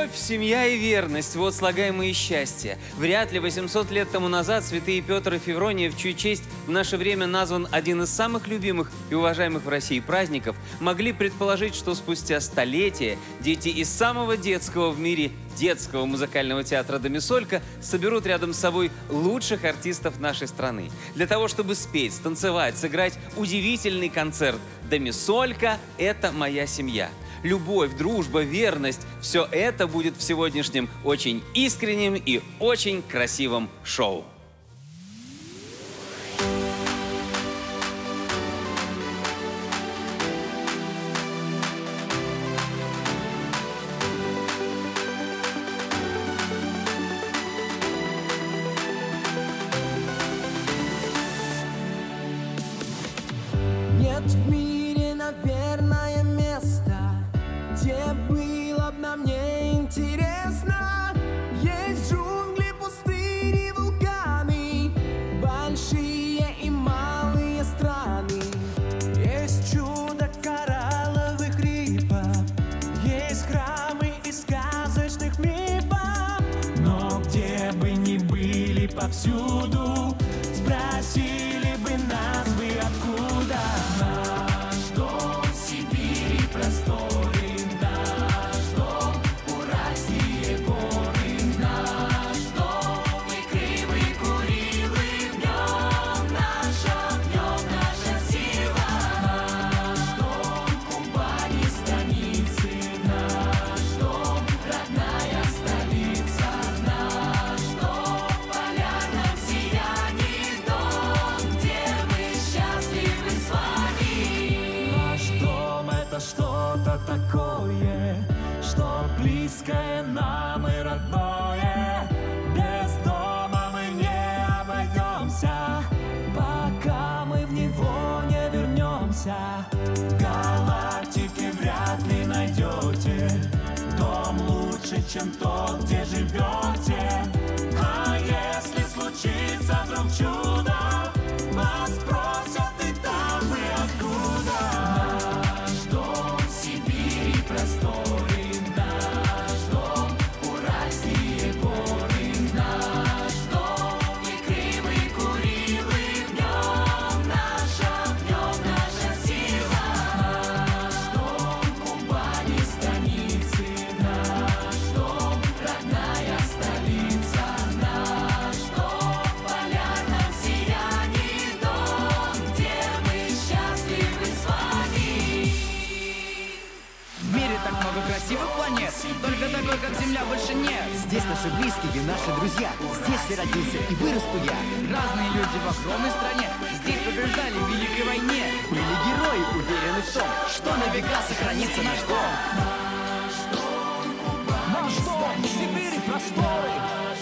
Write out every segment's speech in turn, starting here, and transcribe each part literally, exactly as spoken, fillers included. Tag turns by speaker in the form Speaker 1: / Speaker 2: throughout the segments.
Speaker 1: Любовь, семья и верность – вот слагаемые счастья. Вряд ли восемьсот лет тому назад святые Петр и Феврония, в чью честь в наше время назван один из самых любимых и уважаемых в России праздников, могли предположить, что спустя столетия дети из самого детского в мире детского музыкального театра «Домисолька» соберут рядом с собой лучших артистов нашей страны. Для того, чтобы спеть, станцевать, сыграть удивительный концерт «Домисолька – это моя семья». Любовь, дружба, верность – все это будет в сегодняшнем очень искреннем и очень красивом шоу.
Speaker 2: Нет в мире, наверное, места, где было б нам не интересно. Есть джунгли, пустыни, вулканы, большие и малые страны. Есть чудо коралловых рифов, есть храмы из сказочных мифов. Но где бы ни были повсюду, спросили бы нас вы откуда. Наш дом в Сибири просторы, наш дом Уральские горы, наш дом и Крым, и Курилы, в нем наша, в нем наша сила. Наш дом Кубани, станицы, наш дом родная столица, наш дом в полярном сиянии, дом, где мы счастливы с вами. Наш дом — это что-то такое, что близкое нам и родное. Без дома мы не обойдемся, пока мы в него не вернемся. В галактике вряд ли найдете дом лучше, чем тот, где живете. А если случится вдруг чудо, вас спросят, и там вы откуда. Наш дом в Сибири просторы, наш дом Уральские горы, наш дом и Крым, и Курилы, в нем наша, в нем наша сила. Наш дом Кубани, станицы, наш дом родная столица, наш дом в полярном сиянии, дом, где мы счастливы с вами.
Speaker 3: В мире так много красивых планет, только такой, как Земля, больше нет.
Speaker 4: Здесь наши близкие, наши друзья. Здесь я родился и вырасту я.
Speaker 3: Разные люди в огромной стране здесь побеждали в Великой войне.
Speaker 4: Были герои, уверены в том, что на века сохранится наш дом.
Speaker 2: Наш дом, Сибири просторы,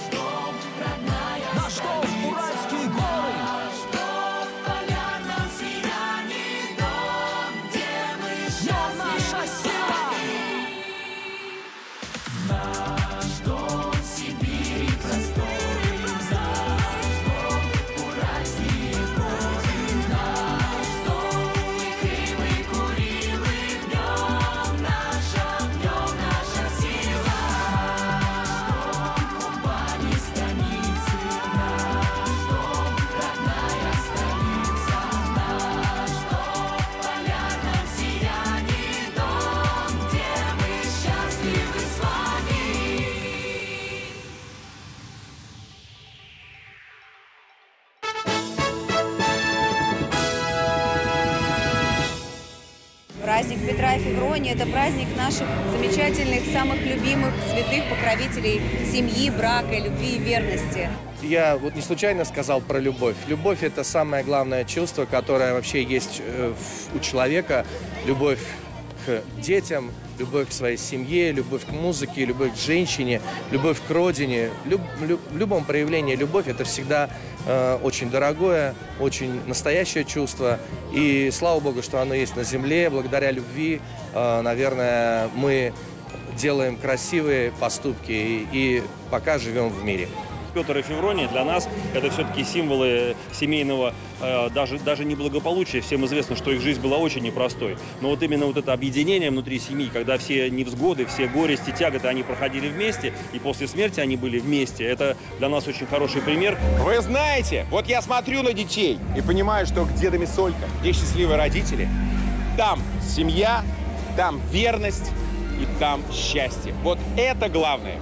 Speaker 2: наш дом, Уральские горы, наш дом в полярном сиянии, дом, где мы счастливы с вами. Наш дом в Сибири просторы, наш дом Уральские горы, наш дом и Крым, и Курилы, в нем наша, в нем наша сила. Наш дом Кубани, станицы, наш дом родная столица, наш дом в полярном сиянии, дом, где мы счастливы с вами.
Speaker 5: Праздник Петра и Февронии – это праздник наших замечательных, самых любимых святых покровителей семьи, брака, любви и верности.
Speaker 6: Я вот не случайно сказал про любовь. Любовь – это самое главное чувство, которое вообще есть э, в- у человека. Любовь к детям, любовь к своей семье, любовь к музыке, любовь к женщине, любовь к родине. Люб- люб- в любом проявлении любовь – это всегда э, очень дорогое, очень настоящее чувство. И слава Богу, что оно есть на земле. Благодаря любви, э, наверное, мы делаем красивые поступки и, и пока живем в мире.
Speaker 7: Петр и Феврония для нас это все-таки символы семейного, э, даже, даже не благополучия. Всем известно, что их жизнь была очень непростой. Но вот именно вот это объединение внутри семьи, когда все невзгоды, все горести, тяготы, они проходили вместе, и после смерти они были вместе, это для нас очень хороший пример.
Speaker 8: Вы знаете, вот я смотрю на детей и понимаю, что где домисолька, где счастливые родители, там семья, там верность и там счастье. Вот это главное.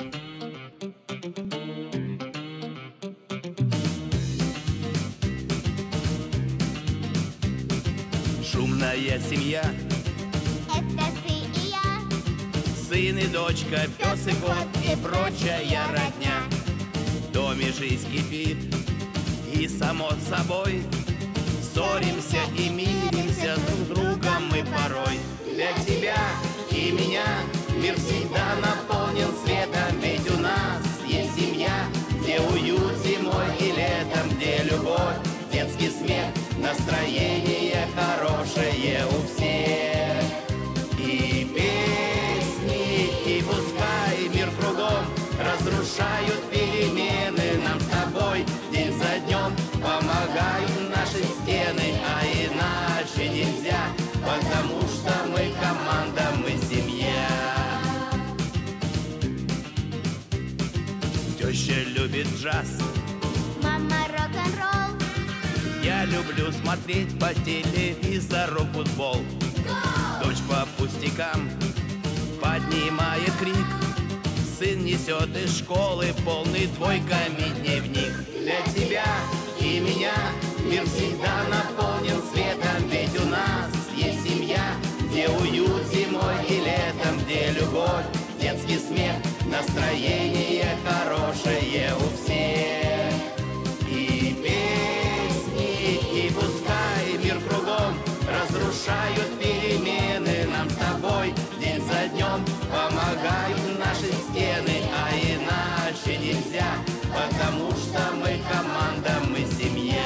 Speaker 3: Шумная семья,
Speaker 9: Это ты и я,
Speaker 3: сын и дочка, пес и кот и прочая родня. В доме жизнь кипит, и само собой ссоримся и миримся друг с другом мы порой. Для тебя и меня мир всегда наполнен светом, ведь у нас есть семья, где уют зимой и летом, где любовь, детский смех, настроение хорошее у всех. И песни, и пускай мир кругом разрушают перемены, нам с тобой день за днем помогают наши стены, а иначе нельзя, потому что мы команда, мы семья. Теща любит джаз,
Speaker 9: мама рок-н-ролл.
Speaker 3: я люблю смотреть по телевизору футбол. Дочь по пустякам поднимает крик, сын несет из школы полный двойками дневник. Для тебя и меня мир всегда наполнен светом, ведь у нас есть семья, где уют зимой и летом, где любовь, детский смех, настроение хорошее у всех. И песни, и пускай мир кругом разрушают перемены, нам с тобой день за днем помогают наши стены, а иначе нельзя, потому что мы команда, мы семья.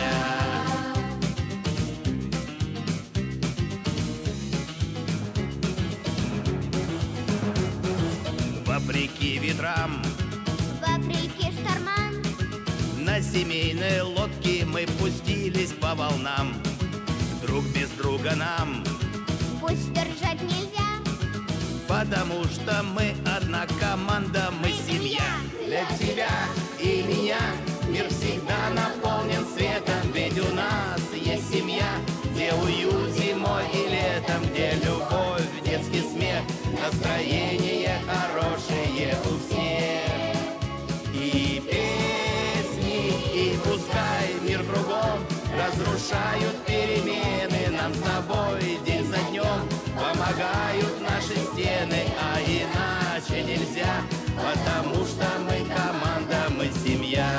Speaker 3: Вопреки ветрам,
Speaker 9: Вопреки штормам,
Speaker 3: на семейной лодке мы пустились по волнам. Друг без друга нам,
Speaker 9: пусть держать нельзя,
Speaker 3: потому что мы одна команда, мы семья. Для тебя и меня мир всегда наполнен светом, ведь у нас есть семья, где уют зимой и летом, где любовь, детский смех, настроение хорошее у всех. И песни, и пускай мир кругом разрушают перемены, нам с тобой день за днем помогают наши стены, а иначе нельзя, потому что мы команда, мы семья.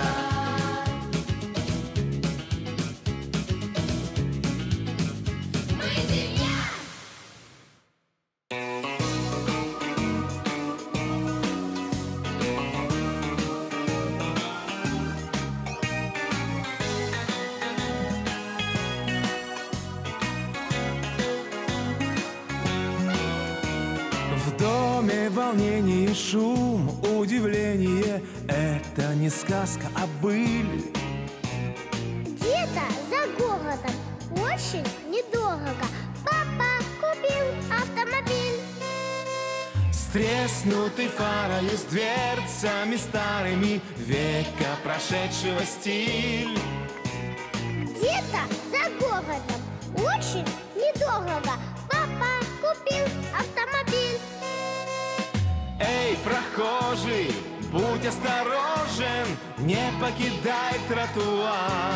Speaker 2: В доме волнение, шум, удивление. Это не сказка, а быль.
Speaker 9: где-то за городом, очень недорого. Папа купил автомобиль.
Speaker 2: С треснутой фарой, с дверцами старыми, века прошедшего стиль.
Speaker 9: Где-то за городом, очень недорого. Папа купил автомобиль.
Speaker 2: Эй, прохожий, будь осторожен, не покидай тротуар.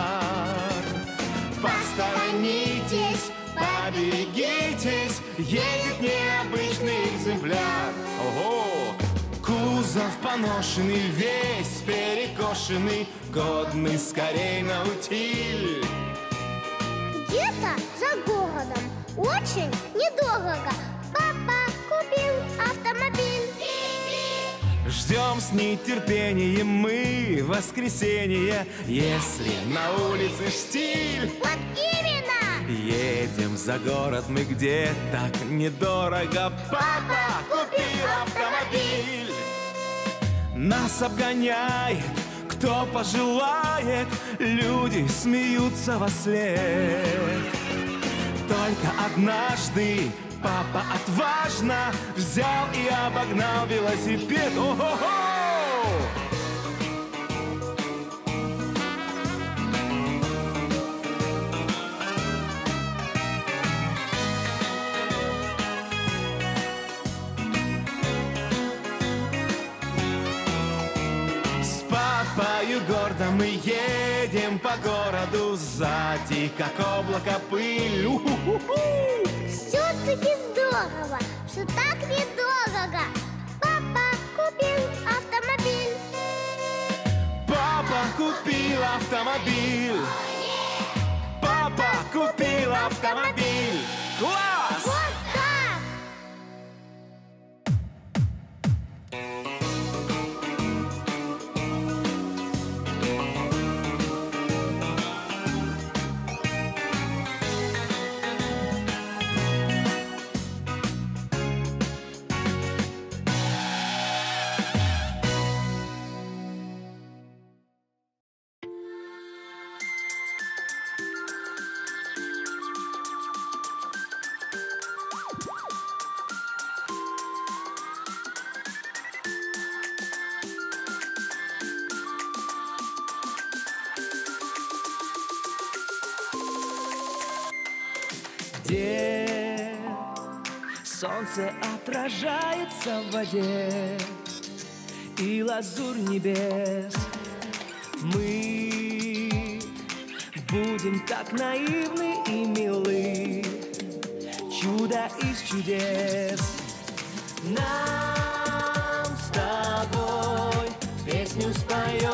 Speaker 2: Посторонитесь, поберегитесь, едет необычный экземпляр. Ого! Кузов поношенный, весь перекошенный, годный скорей на утиль.
Speaker 9: Где-то за городом, очень недорого. Папа купил автомобиль.
Speaker 2: Ждем с нетерпением мы воскресенье, если на улице штиль.
Speaker 9: Вот именно!
Speaker 2: Едем за город мы, где так недорого. Папа купил автомобиль. Нас обгоняет кто пожелает, люди смеются вослед. Только однажды папа отважно взял и обогнал велосипед. О-хо-хо! С папою гордо мы едем по городу, сзади как облако пыль. У-ху-ху-ху!
Speaker 9: Все-таки здорово, что так недорого. Папа купил автомобиль.
Speaker 2: Папа купил автомобиль. Папа купил автомобиль. Класс!
Speaker 9: Вот так!
Speaker 2: Где солнце отражается в воде и лазурь небес, мы будем так наивны и милы, чудо из чудес. Нам с тобой песню споет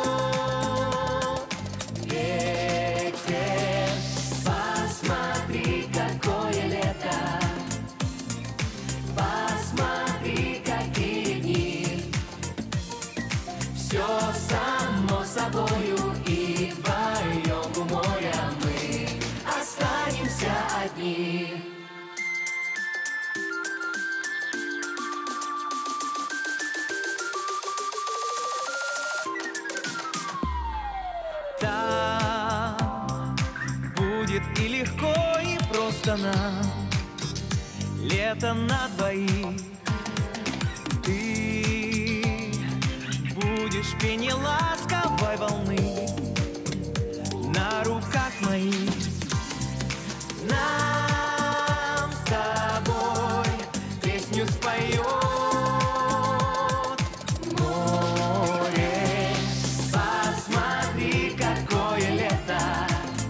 Speaker 2: ветер. Посмотри, какое лето, посмотри, какие дни. Все само собою, и вдвоем у моря мы останемся одни. Там будет и легко, и просто нам лето на двоих. Ты будешь пение ласковой волны на руках моих. Нам с тобой песню споет море. Посмотри, какое лето,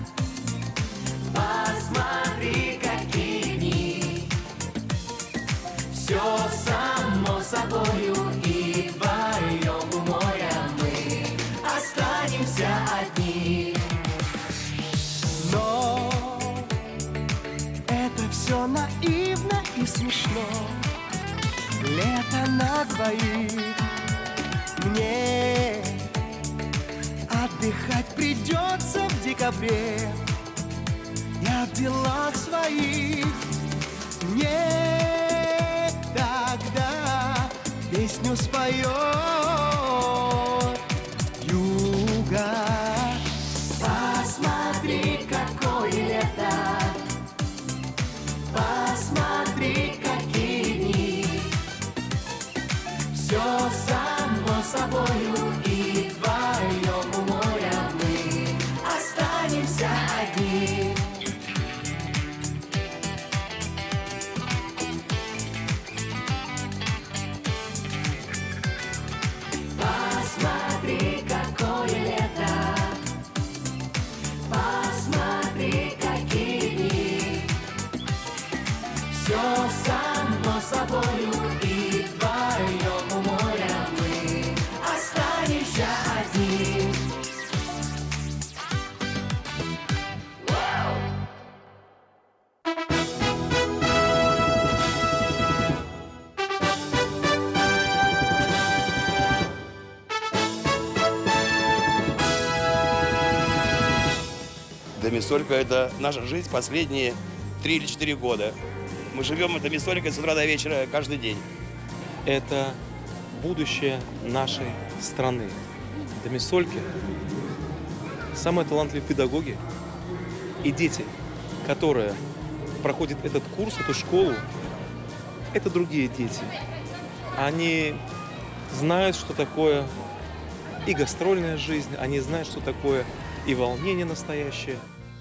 Speaker 2: посмотри, какие дни. Все само собою, и вдвоем у моря мы останемся одни. Но это все наивно и смешно. Лето на двоих. Мне отдыхать придется в декабре. Я в делах своих. Мне тогда песню споет юга. Посмотри, какое лето, посмотри, какие дни. Все само собою, и вдвоем у моря мы останемся одни. Посмотри, какое лето, посмотри, какие дни. Все само собою, и вдвоем у моря мы останемся одни.
Speaker 3: Домисолька – это наша жизнь последние три или четыре года. Мы живем Домисолькой с утра до вечера каждый день.
Speaker 10: Это будущее нашей страны.
Speaker 6: домисольки, самые талантливые педагоги и дети, которые проходят этот курс, эту школу, это другие дети. Они знают, что такое и гастрольная жизнь, они знают, что такое и волнение настоящее.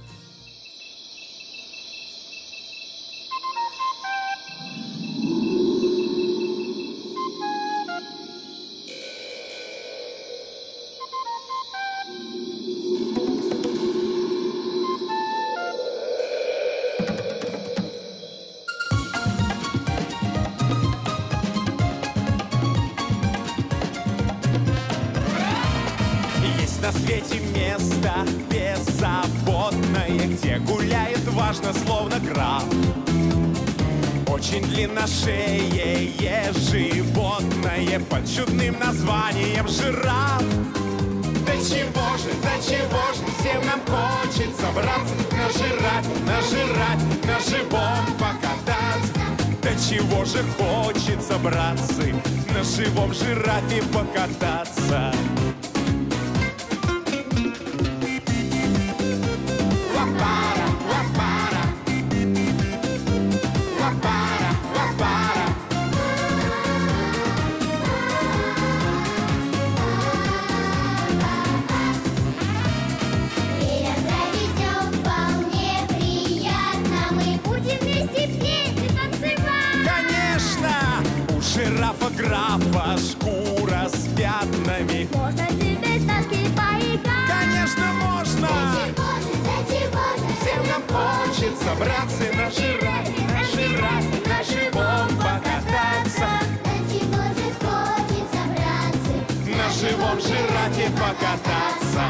Speaker 10: На свете место беззаботное, где гуляет важно, словно граф. Очень длинношеее животное под чудным названием жираф. Да чего же, да чего же, всем нам хочется браться на жирафе, на жирафе, на живом покататься. Да чего же хочется, братцы, на живом жирафе покататься. Жирафа графа шкура с пятнами.
Speaker 9: Можно себе ташки поиграть.
Speaker 10: Конечно, можно.
Speaker 9: Да чего же,
Speaker 10: всем нам хочется, братцы, на жирафе, на жирафе, на живом покататься.
Speaker 9: Да чего же хочется, братцы,
Speaker 10: на живом жирафе покататься.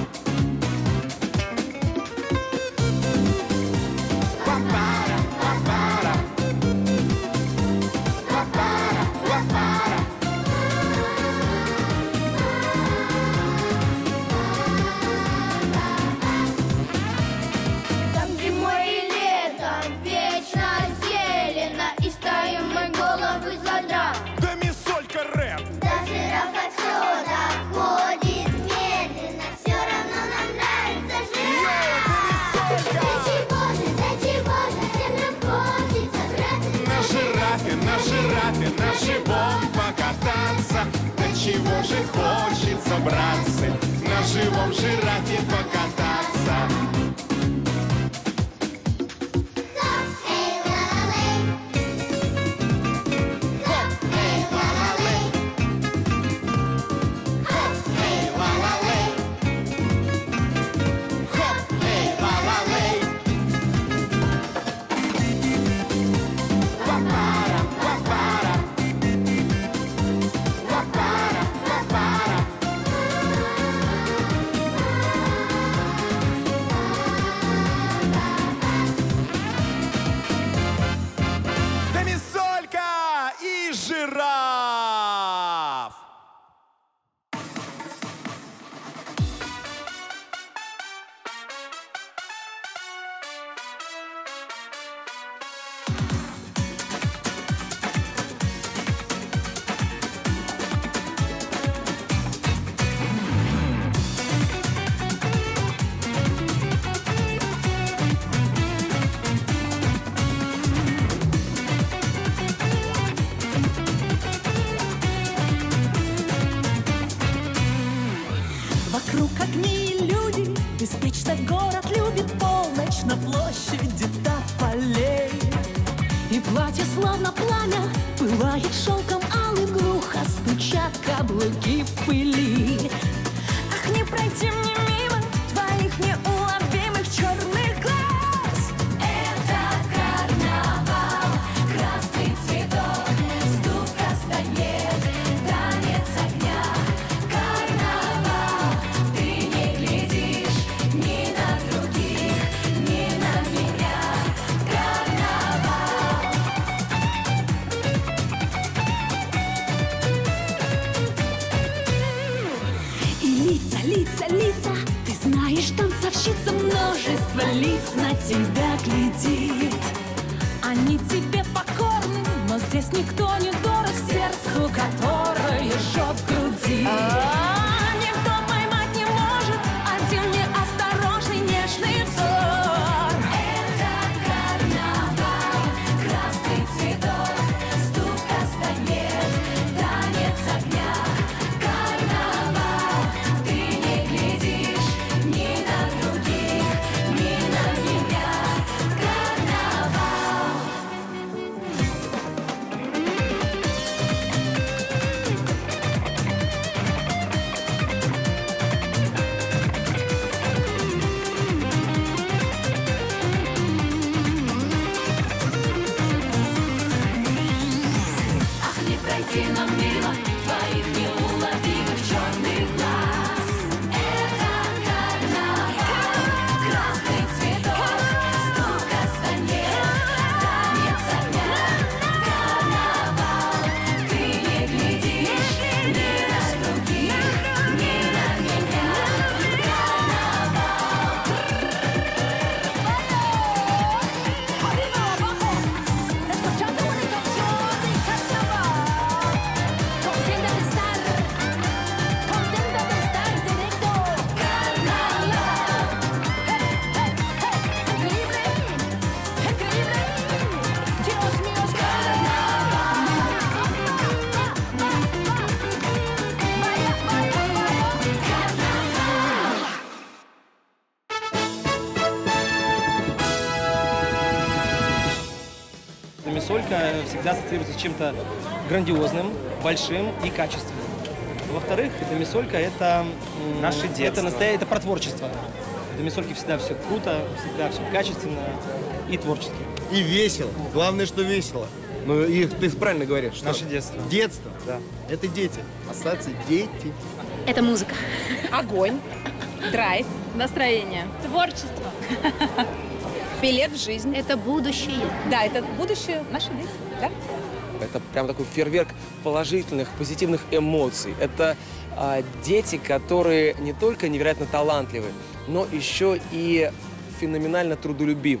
Speaker 10: На жирафе, на живом покататься. Да чего же хочется, братцы, на живом жирафе покататься. Жираф!
Speaker 2: Вокруг огни и люди, беспечно город любит полночь на площади тополей. И платье словно пламя пылает шелком алым, глухо стучат каблуки в пыли. Ах, не пройти мне мимо твоих неуловимых черных глаз. Это карнавал, красный цветок, стук кастанет, танец огня. Карнавал, ты не глядишь ни на других, ни на меня. Карнавал. И лица, лица, лица, ты знаешь, танцовщица, множество лиц на тебя глядит. Они тебе покорны, но здесь никто не дорог сердцу, которое жжет в груди. А, никто
Speaker 11: Домисолька всегда ассоциируется с чем-то грандиозным, большим и качественным. Во-вторых, Домисолька — это
Speaker 12: наше детство.
Speaker 11: Это настоящее, это про творчество. В Домисольке всегда все круто, всегда все качественно и творчески.
Speaker 12: И весело. Главное, что весело. Ну, и ты правильно говоришь. Что?
Speaker 11: Наше детство.
Speaker 12: Детство. Да. Это дети. Ассоциации дети.
Speaker 13: Это музыка.
Speaker 5: Огонь. Драйв.
Speaker 13: Настроение. Творчество.
Speaker 5: Билет в жизнь.
Speaker 13: Это будущее.
Speaker 5: Да, это будущее нашей дети. Да?
Speaker 14: Это прям такой фейерверк положительных, позитивных эмоций. Это а, дети, которые не только невероятно талантливы, но еще и феноменально трудолюбивы.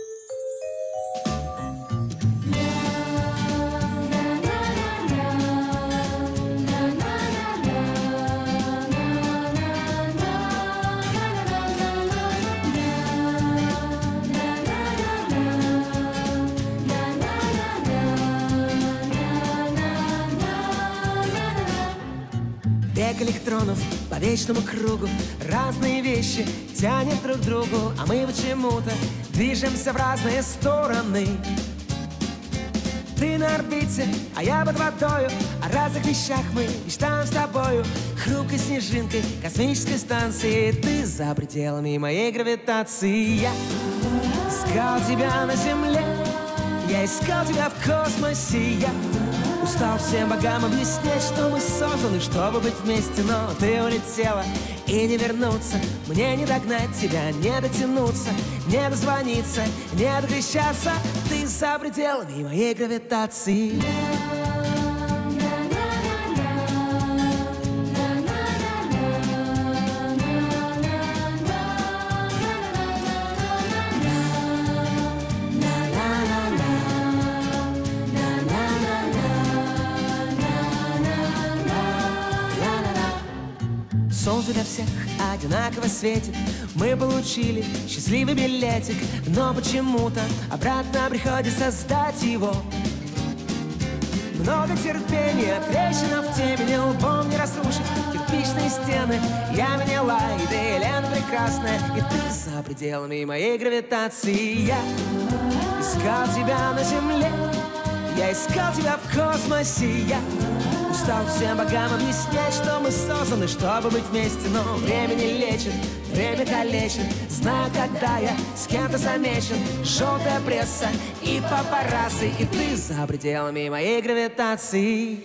Speaker 15: Бег электронов по вечному кругу, разные вещи тянет друг к другу, а мы почему-то движемся в разные стороны. Ты на орбите, а я под водою, о разных вещах мы мечтаем с тобою. Хрупкой снежинкой космической станции, ты за пределами моей гравитации. Я искал тебя на земле, я искал тебя в космосе. Я устал всем богам объяснять, что мы созданы, чтобы быть вместе, но ты улетела и не вернуться. Мне не догнать тебя, не дотянуться, не дозвониться, не докричаться. Ты за пределами моей гравитации. Солнце для всех одинаково светит. Мы получили счастливый билетик, но почему-то обратно приходится сдать его. Много терпения, трещина в темени, лбом не разрушить кирпичные стены. Я меняла, и ты, Елена, прекрасная, и ты за пределами моей гравитации. Я искал тебя на земле, я искал тебя в космосе. Я устал всем богам объяснять, что мы созданы, чтобы быть вместе, но время не лечит, время калечит. Знаю, когда я с кем-то замечен, желтая пресса и папарацци, и ты за пределами моей гравитации.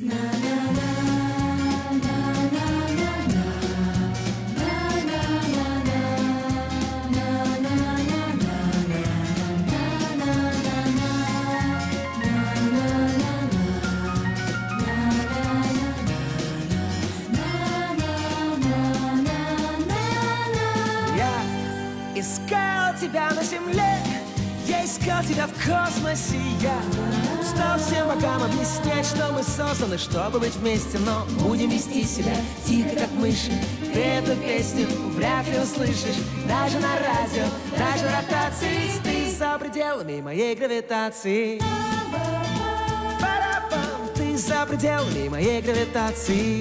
Speaker 15: Искал тебя на земле, я искал тебя в космосе. Я устал всем богам объяснять, что мы созданы, чтобы быть вместе, но будем вести себя тихо, как мыши. Ты эту песню вряд ли услышишь, даже на радио, даже в ротации. Ты за пределами моей гравитации. Ты за пределами моей гравитации.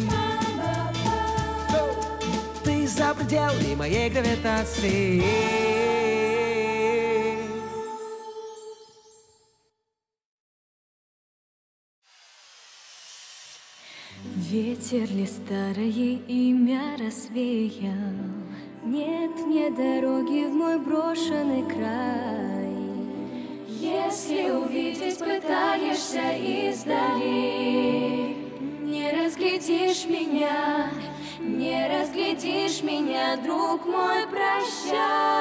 Speaker 15: За пределами моей гравитации.
Speaker 2: Ветер ли старое имя развеял? Нет мне дороги в мой брошенный край. Если увидеть пытаешься издали, не разглядишь меня. Не разглядишь меня, друг мой, прощай.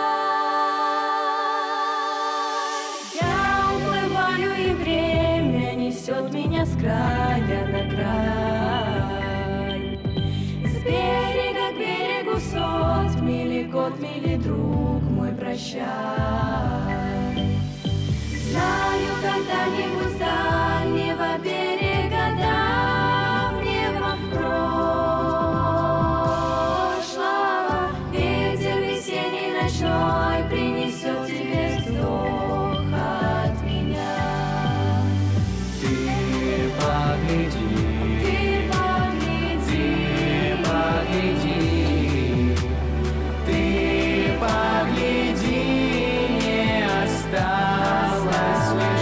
Speaker 2: Я уплываю, и время несет меня с края на край. С берега к берегу сот мили, год мили, друг мой, прощай. Знаю, когда-нибудь с дальнего берега давнего прошлого ветер весенний ночной принесет тебе вздох от меня.
Speaker 4: Ты погляди,
Speaker 2: Ты погляди,
Speaker 4: ты погляди, ты погляди, не осталось ли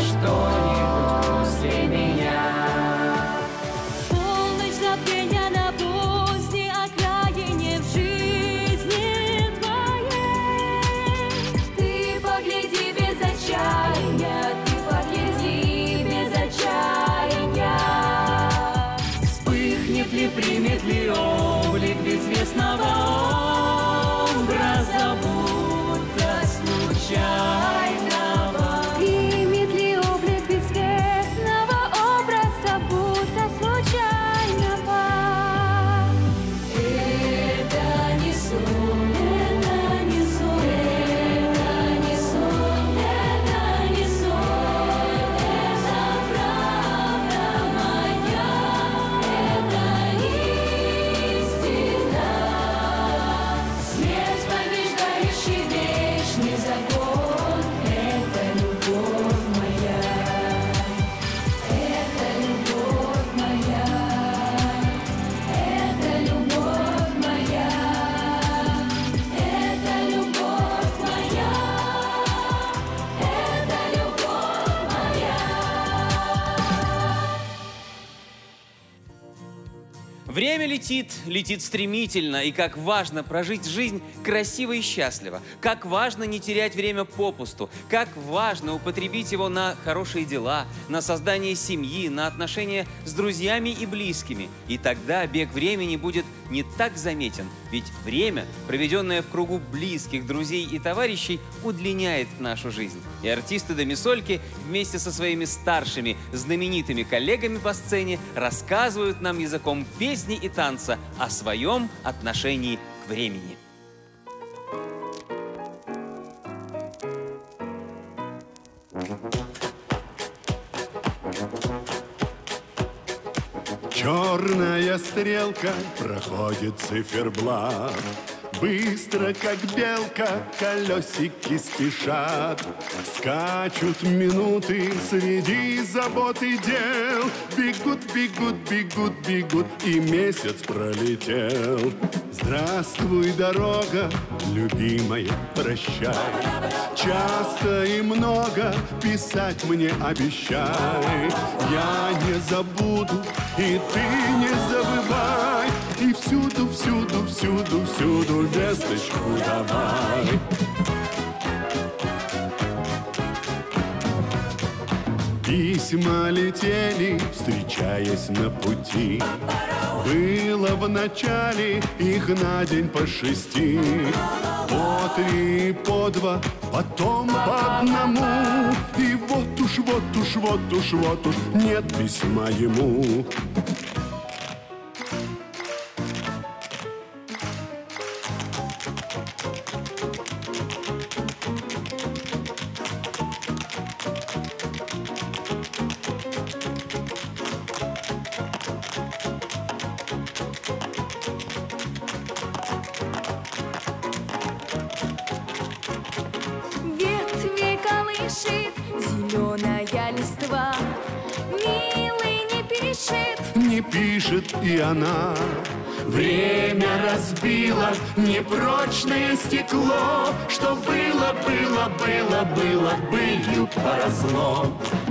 Speaker 2: чудесного образа, будто случайного. Примет ли облик безвестного образа, будто случайного? Это не сон, это не сон, это не сон, это не сон, это правда моя, это истина. Смерть побеждающий вечный закон, это любовь моя, это любовь моя, это любовь моя, это любовь моя, это любовь моя.
Speaker 1: Время летит, летит стремительно, и как важно прожить жизнь красиво и счастливо, как важно не терять время попусту, как важно употребить его на хорошие дела, на создание семьи, на отношения с друзьями и близкими. И тогда бег времени будет не так заметен, ведь время, проведенное в кругу близких, друзей и товарищей, удлиняет нашу жизнь. И артисты Домисольки вместе со своими старшими, знаменитыми коллегами по сцене рассказывают нам языком песни и танца о своем отношении к времени.
Speaker 10: Черная стрелка проходит циферблат. Быстро, как белка, колесики спешат. Скачут минуты среди забот и дел. Бегут, бегут, бегут, бегут, и месяц пролетел. Здравствуй, дорога, любимая, прощай. Часто и много писать мне обещай. Я не забуду, и ты не забывай. И всюду, всюду, всюду, всюду весточку давай. Письма летели, встречаясь на пути. Было в начале их на день по шести, по три, по два, потом по одному. И вот уж, вот уж, вот уж, вот уж нет письма ему.
Speaker 2: Ветви колышет зеленая листва, милый не пишет,
Speaker 10: Не пишет и она. Время разбило непрочное стекло, что было, было, было, было, былью поросло.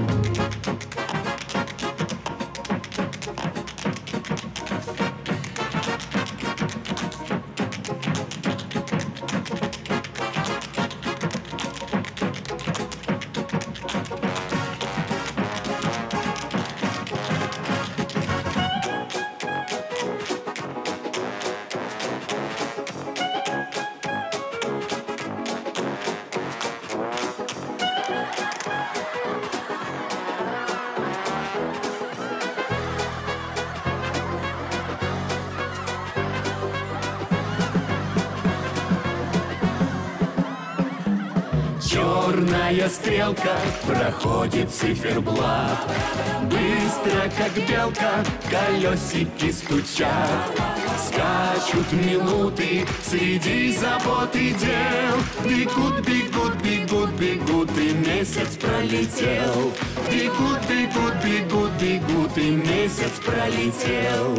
Speaker 10: Черная стрелка проходит циферблат. Быстро, как белка, колесики стучат. Скачут минуты среди забот и дел. Бегут, бегут, бегут, бегут, и месяц пролетел. Бегут, бегут, бегут, бегут, и месяц пролетел.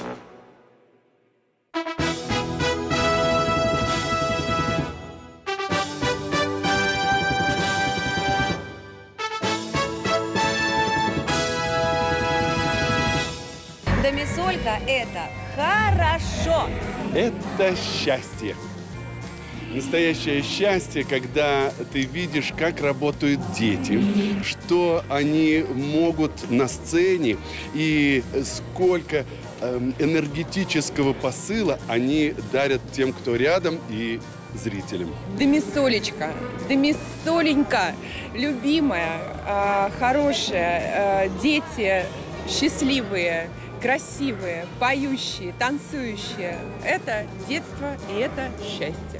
Speaker 5: Домисолька – это хорошо.
Speaker 10: Это счастье. Настоящее счастье, когда ты видишь, как работают дети, что они могут на сцене и сколько энергетического посыла они дарят тем, кто рядом, и зрителям.
Speaker 16: Демисолечка, Демисоленька, любимая, э, хорошая, э, дети счастливые, красивые, поющие, танцующие. Это детство и это счастье.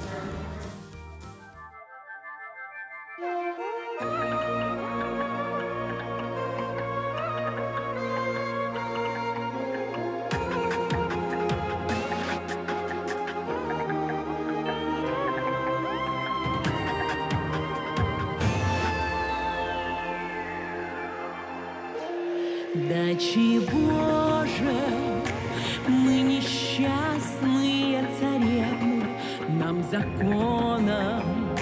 Speaker 2: Да чего же мы несчастные царевны, нам законом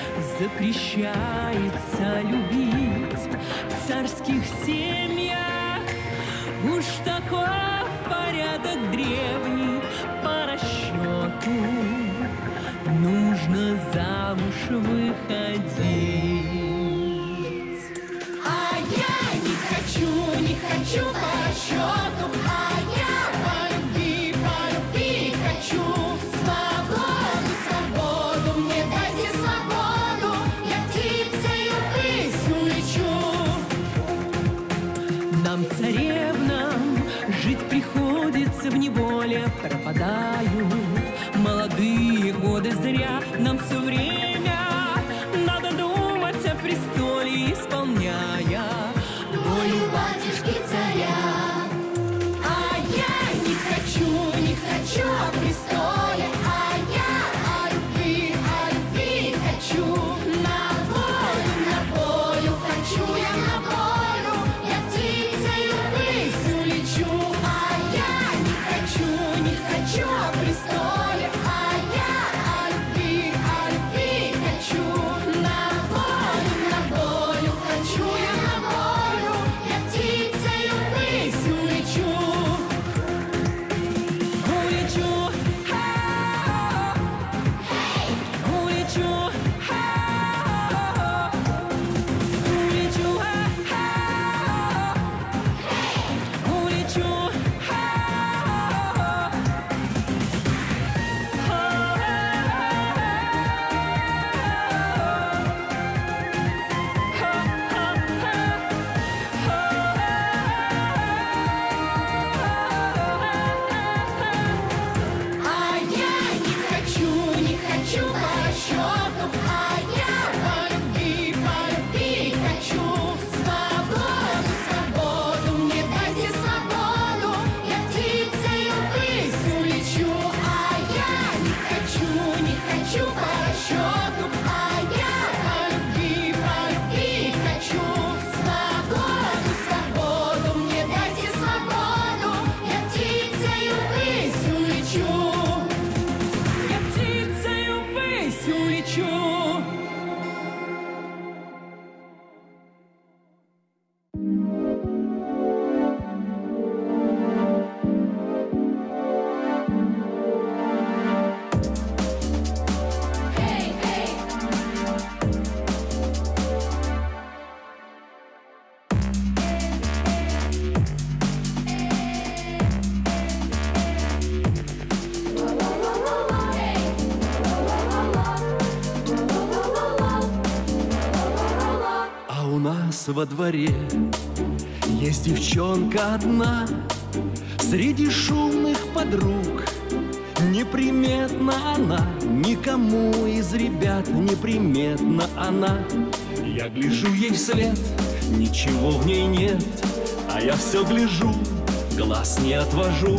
Speaker 2: запрещается любить в царских семьях. Уж таков порядок древний, по расчету нужно замуж выходить. Не хочу по расчету, а я по любви, по любви хочу свободу, свободу, мне дайте свободу, я птицею ввысь улечу. Нам, царевнам, жить приходится в неволе, пропадают молодые годы зря, нам все время надо думать о престоле, исполняя волю батюшки царя. А я не хочу, не хочу о престоле, а я о любви, о любви хочу. На волю, на волю хочу я на волю, я птицею ввысь улечу. А я не хочу, не хочу о престоле, а я о любви, о любви хочу. На волю, на волю хочу я на волю, я птицею ввысь улечу. Улечу, ха-ха-ха. Улечу, ха-ха-ха. Улечу, ха-ха-ха. Улечу, ха-ха-ха. А я не хочу, не хочу по расчету, а я по любви, по любви хочу свободу, свободу, мне дайте свободу, я птицею ввысь улечу. А я не хочу, не хочу по расчету, а я по любви, по любви хочу свободу, свободу, мне дайте свободу, я птицею ввысь улечу. Я птицею ввысь улечу.
Speaker 17: А у нас во дворе есть девчонка одна, среди шумных подруг. Неприметна она, никому из ребят неприметна она. Я гляжу ей вслед, ничего в ней нет, а я все гляжу, глаз не отвожу.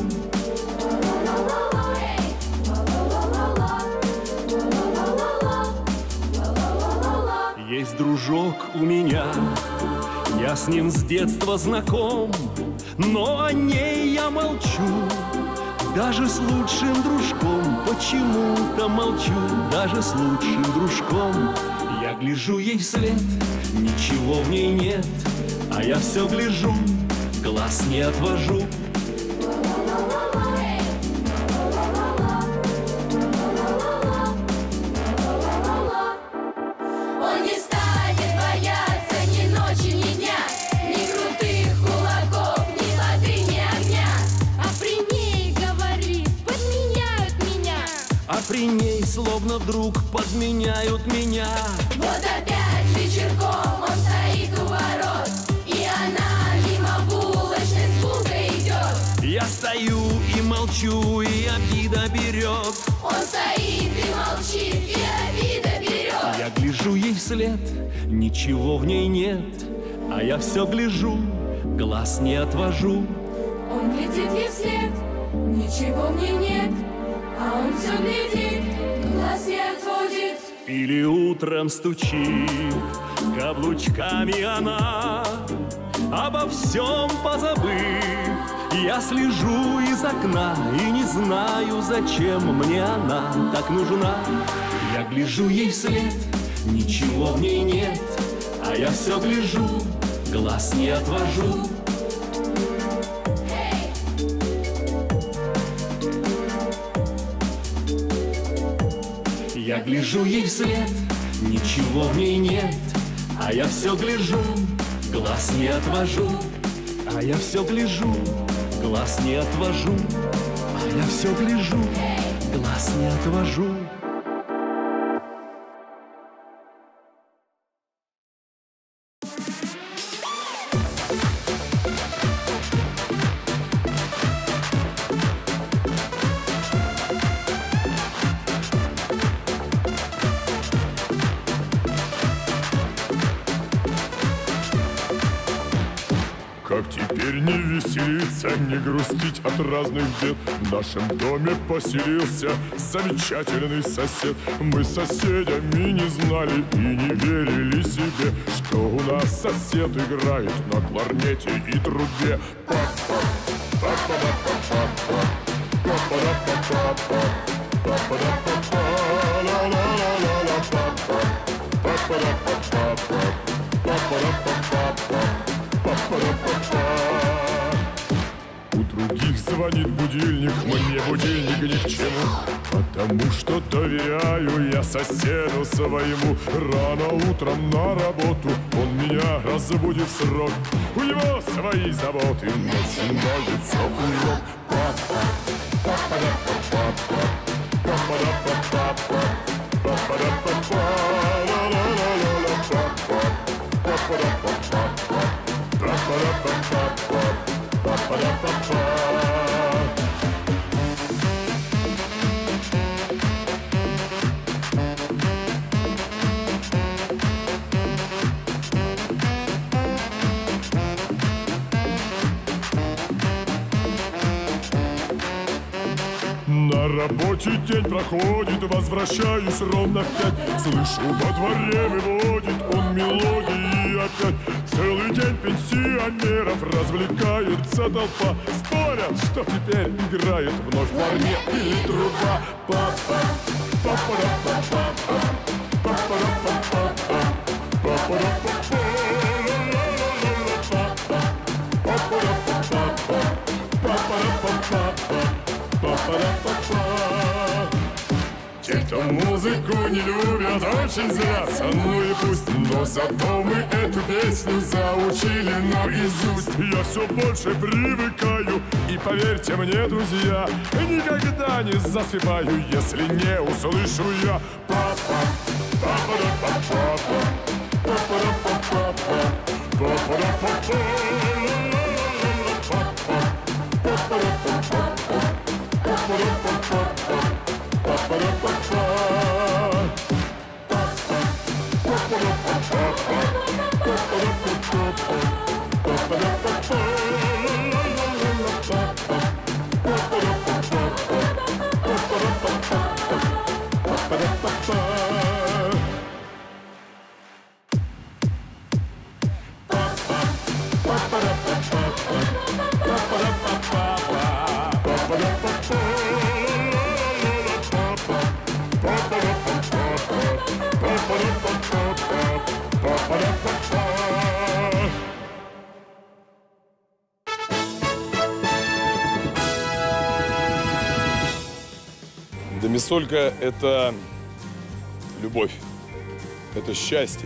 Speaker 17: Есть дружок у меня, я с ним с детства знаком, но о ней я молчу. Даже с лучшим дружком почему-то молчу. Даже с лучшим дружком я гляжу ей вслед, ничего в ней нет, а я все гляжу, глаз не отвожу.
Speaker 2: Он не станет бояться ни ночи, ни дня, ни крутых кулаков, ни воды, ни огня. А при ней
Speaker 17: ней словно вдруг подменяют меня.
Speaker 9: Вот опять вечерком он стоит у ворот, и она мимо булочной с булкой идет.
Speaker 17: Я стою и молчу, и обида берет.
Speaker 9: Он стоит и молчит, и обида берет.
Speaker 17: Я гляжу ей вслед, ничего в ней нет, а я все гляжу, глаз не отвожу.
Speaker 9: Он глядит ей вслед, ничего в ней нет, а он все глядит, глаз не отводит.
Speaker 17: Или утром стучит каблучками она, обо всем позабыв. Я слежу из окна и не знаю, зачем мне она так нужна. Я гляжу ей вслед, ничего в ней нет, а я все гляжу, глаз не отвожу. Я гляжу ей вслед, ничего в ней нет, а я все гляжу, глаз не отвожу. А я все гляжу, глаз не отвожу. А я все гляжу, глаз не отвожу.
Speaker 10: Как теперь не веселиться, не грустить от разных бед. В нашем доме поселился замечательный сосед. Мы с соседями не знали и не верили себе, что у нас сосед играет на кларнете и трубе. У других звонит будильник, мне будильник ни к чему, потому что доверяю я соседу своему. Рано утром на работу он меня разбудит в срок. У него свои заботы, начинается урок. На работе день проходит, возвращаюсь ровно в пять. Слышу, во дворе выводит он мелодии опять. Целый день пенсионеров развлекается толпа. Спорят, что теперь играет вновь кларнет или труба. Папа, папа, папа, папа, папа, те, кто музыку не любят, очень злятся, ну и пусть. Но зато мы эту песню заучили наизусть. Я все больше привыкаю, и поверьте мне, друзья, никогда не засыпаю, если не услышу я. Папа, папа, папа, папа, папа, папа, папа.
Speaker 8: Домисолька – это любовь, это счастье,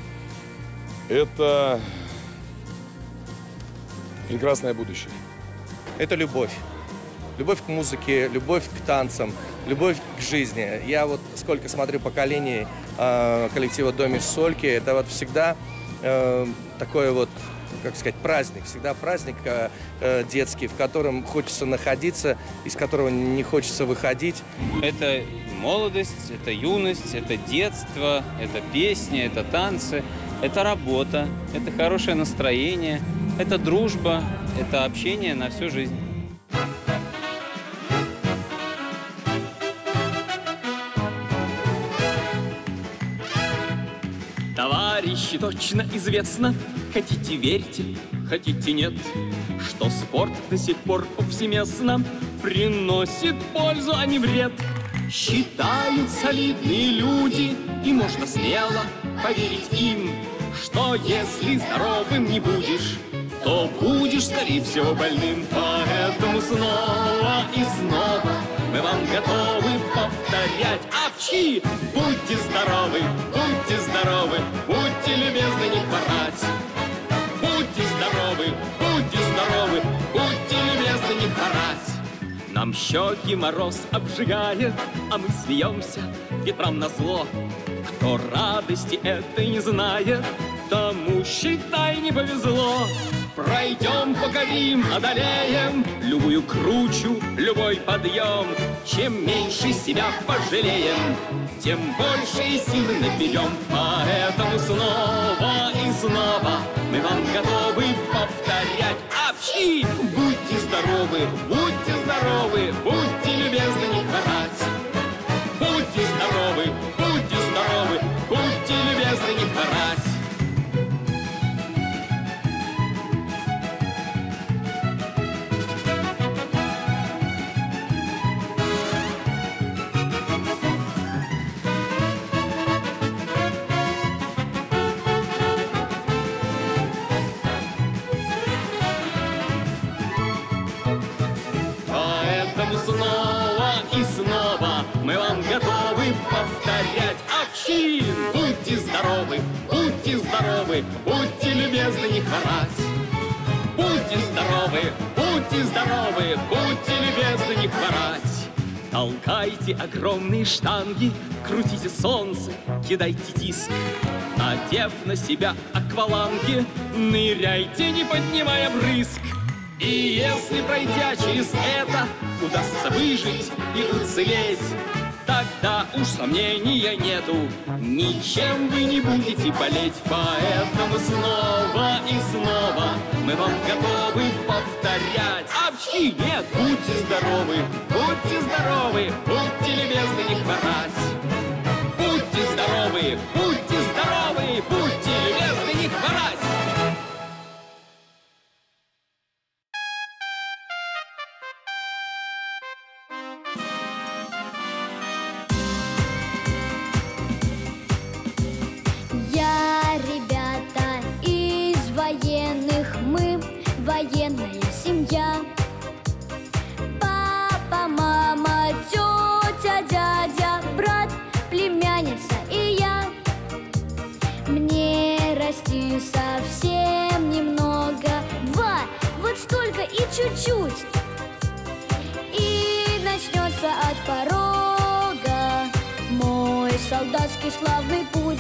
Speaker 8: это прекрасное будущее.
Speaker 6: Это любовь. Любовь к музыке, любовь к танцам, любовь к жизни. Я вот сколько смотрю поколений э, коллектива «Домиш Сольки», это вот всегда э, такой вот, как сказать, праздник. Всегда праздник э, э, детский, в котором хочется находиться, из которого не хочется выходить.
Speaker 1: Это молодость, это юность, это детство, это песни, это танцы, это работа, это хорошее настроение, это дружба, это общение на всю жизнь.
Speaker 2: Товарищи, точно известно, хотите верьте, хотите нет, что спорт до сих пор повсеместно приносит пользу, а не вред. Считают солидные люди, и можно смело поверить им, что если здоровым не будешь, то будешь, скорее всего, больным. Поэтому снова и снова мы вам готовы повторять: апчхи! Будьте здоровы, будьте здоровы, будьте любезны, не хворать. Будьте здоровы, будьте здоровы, будьте любезны, не хворать. Нам щеки мороз обжигает, а мы смеемся ветрам назло. Кто радости этой не знает, тому, считай, не повезло. Пройдем, покорим, одолеем любую кручу, любой подъем. Чем меньше себя пожалеем, тем больше силы наберем. Поэтому снова и снова мы вам готовы повторять: апчхи! Будьте здоровы, будьте здоровы, будьте любезны, не хворать. Будьте здоровы, будьте здоровы, будьте любезны, не хворать. Снова и снова мы вам готовы повторять: апчхи! Будьте здоровы, будьте здоровы, будьте любезны, не хворать. Будьте здоровы, будьте здоровы, будьте любезны, не хворать. Толкайте огромные штанги, крутите солнце, кидайте диск. Надев на себя акваланги, ныряйте, не поднимая брызг. И если, пройдя через это, удастся выжить и уцелеть, тогда уж сомнения нету, ничем вы не будете болеть. Поэтому снова и снова мы вам готовы повторять: апчхи! Нет, будьте здоровы, будьте здоровы, будьте любезны, не хворать. Будьте здоровы, будьте здоровы, будьте любезны, не хворать.
Speaker 9: Военная семья. Папа, мама, тетя, дядя, брат, племянница и я. Мне расти совсем немного, два, вот столько и чуть-чуть. И начнется от порога мой солдатский славный путь.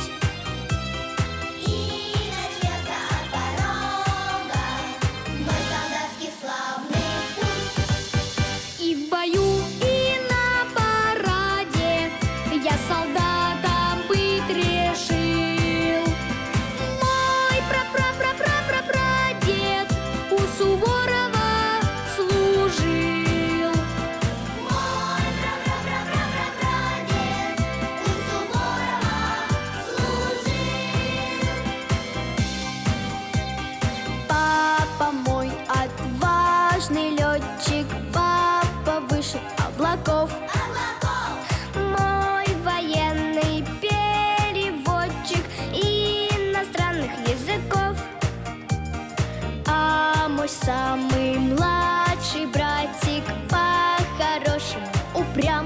Speaker 9: Мой военный переводчик иностранных языков, а мой самый младший братик по-хорошему упрям.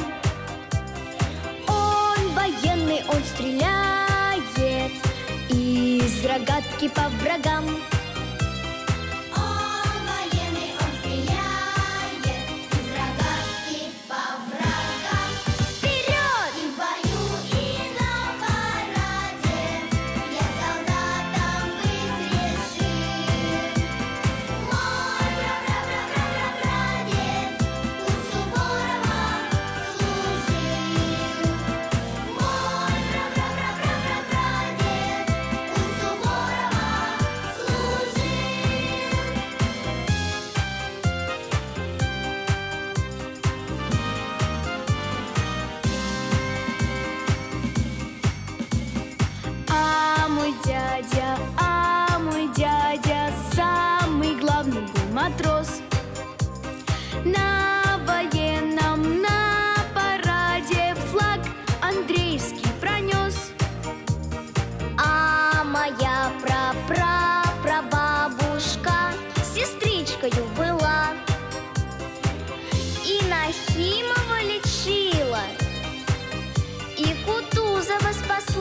Speaker 9: Он военный, он стреляет из рогатки по врагам. Он военный, он стреляет из рогатки.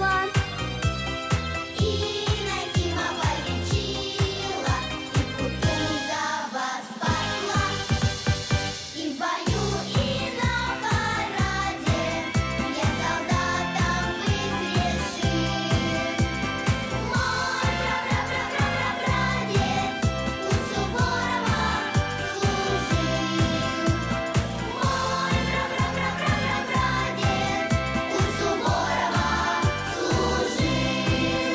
Speaker 9: спасла. И Накимова лечила, и Кутузова спасла. И в бою, и на параде я солдатом быть решил. Мой пра-пра-пра-пра-прадед у Суворова служил. Мой пра-пра-пра-пра-прадед у Суворова служил.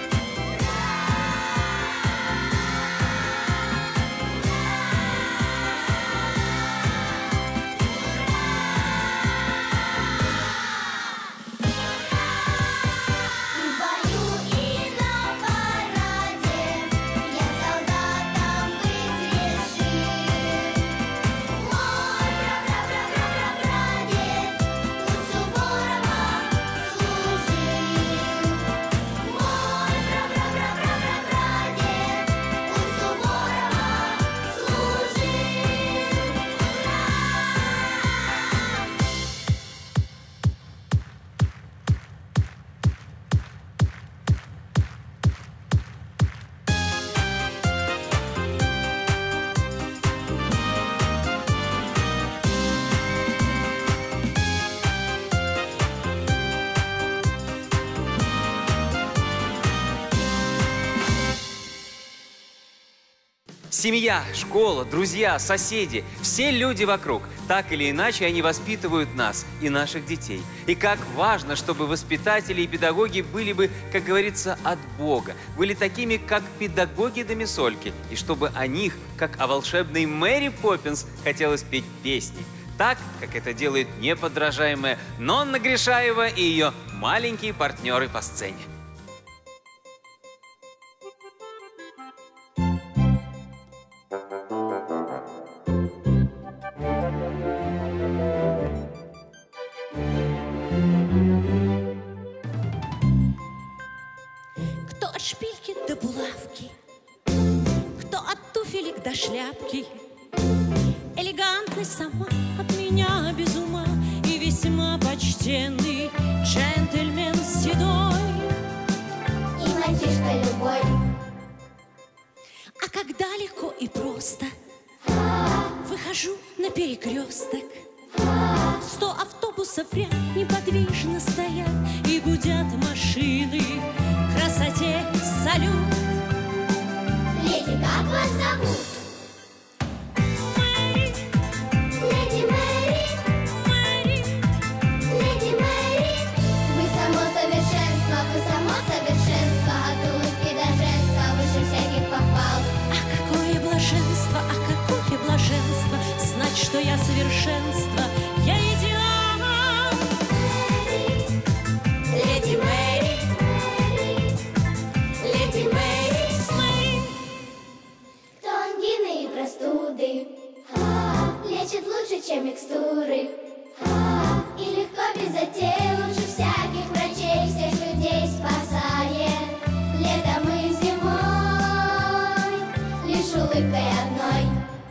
Speaker 9: И в бою, и на параде я солдатом быть решил. Мой пра-пра-пра-пра-прадед у Суворова служил. Мой пра-пра-пра-пра-прадед у Суворова
Speaker 1: Семья, школа, друзья, соседи – все люди вокруг. Так или иначе они воспитывают нас и наших детей. И как важно, чтобы воспитатели и педагоги были бы, как говорится, от Бога. Были такими, как педагоги-домисольки. И чтобы о них, как о волшебной Мэри Поппинс, хотелось петь песни. Так, как это делает неподражаемая Нонна Гришаева и ее маленькие партнеры по сцене.
Speaker 2: Кто от шпильки до булавки, кто от туфелек до шляпки. Элегантность сама от меня без ума, и весьма почтенный джентльмен седой.
Speaker 9: и мальчишка любой.
Speaker 2: А когда легко и просто выхожу на перекресток, сто автобусов в ряд неподвижно стоят и гудят машины. Красоте салют.
Speaker 9: Леди, как вас зовут? Мэри. Леди Мэри. Мэри. Леди Мэри. Вы само совершенство, вы само совершенство. От улыбки до женства выше всяких похвал.
Speaker 2: А какое блаженство, а какое блаженство знать, что я совершенство, я идеал. Леди Мэри. Леди Мэри. Мэри.
Speaker 9: Кто ангины и простуды лечит лучше, чем микстуры. И легко без затей, лучше всяких врачей, всех людей спасает. Летом и зимой лишь улыбкой одной.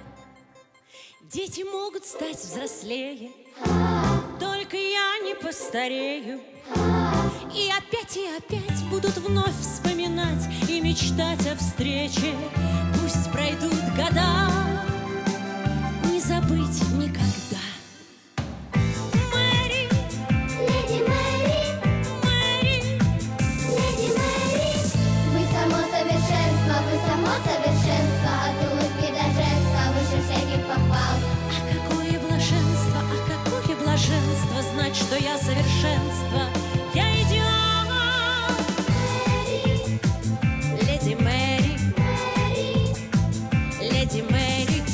Speaker 2: Дети могут стать взрослее, только я не постарею. И опять и опять будут вновь вспоминать и мечтать о встрече. Пусть пройдут года, не забыть никогда. Мэри.
Speaker 9: Леди Мэри. Мэри. Леди Мэри. Вы само совершенство, вы само совершенство. От улыбки до женства выше всяких похвал.
Speaker 2: А какое блаженство, а какое блаженство знать, что я совершенство, я идеал. Леди Мэри. Леди Мэри. Мэри.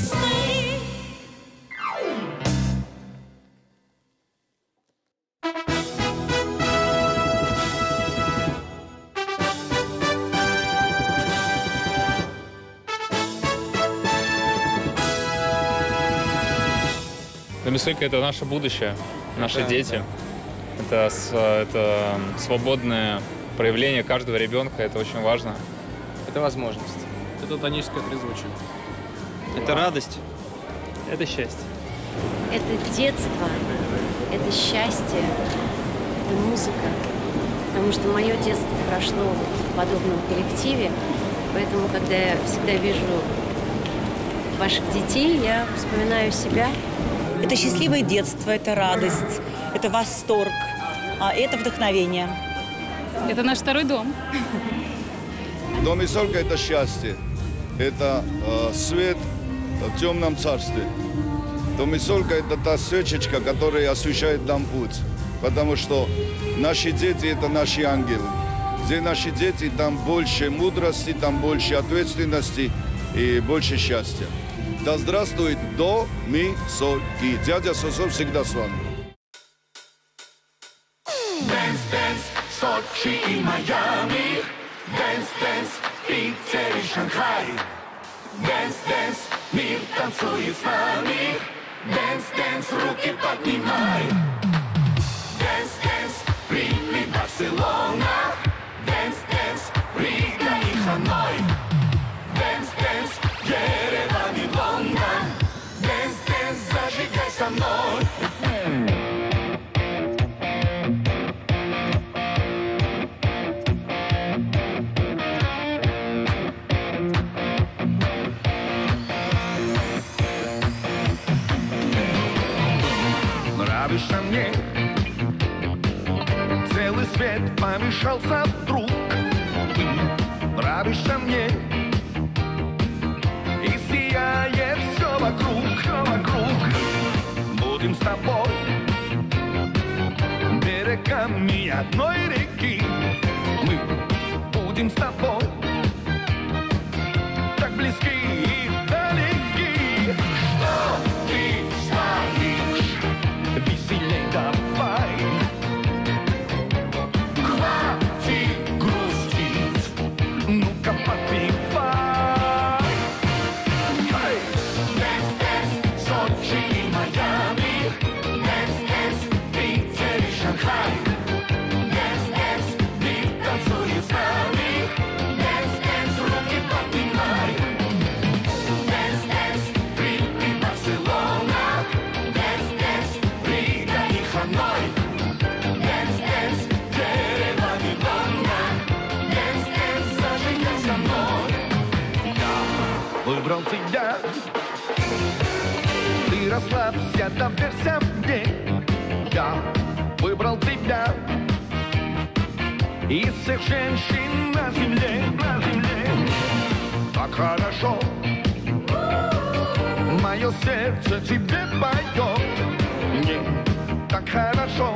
Speaker 18: Домисолька — это наше будущее, наши
Speaker 6: Да,
Speaker 18: дети. Это, с- это свободное проявление каждого ребенка, это очень важно.
Speaker 11: Это возможность.
Speaker 19: Это тоническое трезвучие.
Speaker 11: Это радость.
Speaker 18: Это счастье.
Speaker 13: Это детство, это счастье, это музыка,
Speaker 20: потому что мое детство прошло в подобном коллективе. Поэтому, когда я всегда вижу ваших детей, я вспоминаю себя.
Speaker 21: Это счастливое детство, это радость, это восторг, а это вдохновение.
Speaker 13: Это наш второй дом.
Speaker 22: Дом и солька – это счастье, это э, свет в темном царстве. Дом и солька – это та свечечка, которая освещает нам путь, потому что наши дети – это наши ангелы. Где наши дети, там больше мудрости, там больше ответственности и больше счастья. Да здравствует до, ми, соль. И дядя Сосо всегда с вами.
Speaker 23: Дэнс, дэнс, Сочи и Майами. Дэнс, дэнс, Питер и Шанхай. Дэнс, дэнс, мир танцует с нами. Дэнс, дэнс, руки поднимай. Дэнс, дэнс, Рим и Барселона. Дэнс, дэнс, Рига и Ханой. Дэнс, дэнс, Ереван и Лондон. Дэнс, дэнс, зажигай со мной. Нравишься мне, целый свет помешался вдруг. Нравишься мне, и сияет все вокруг, все вокруг. Будем с тобой берегами одной реки. Мы будем с тобой так близки и далеки. Что ты стоишь? Веселей давай. Хватит грустить, ну-ка подпевай. Hey! Дэнс, дэнс, Сочи и Майами. Дэнс, дэнс, Питер и Шанхай. Дэнс, дэнс, мир танцует с нами. Дэнс, дэнс, руки поднимай. Дэнс, дэнс, Рим и Барселона. Дэнс, дэнс, Рига и Ханой. Дэнс, дэнс, Ереван и Лондон. Дэнс, дэнс, зажигай со мной. Я выбрал тебя. Ты расслабься, доверься мне. Я выбрал тебя. Из всех женщин на земле, на земле. Так хорошо. Мое сердце тебе поет. Мне так хорошо.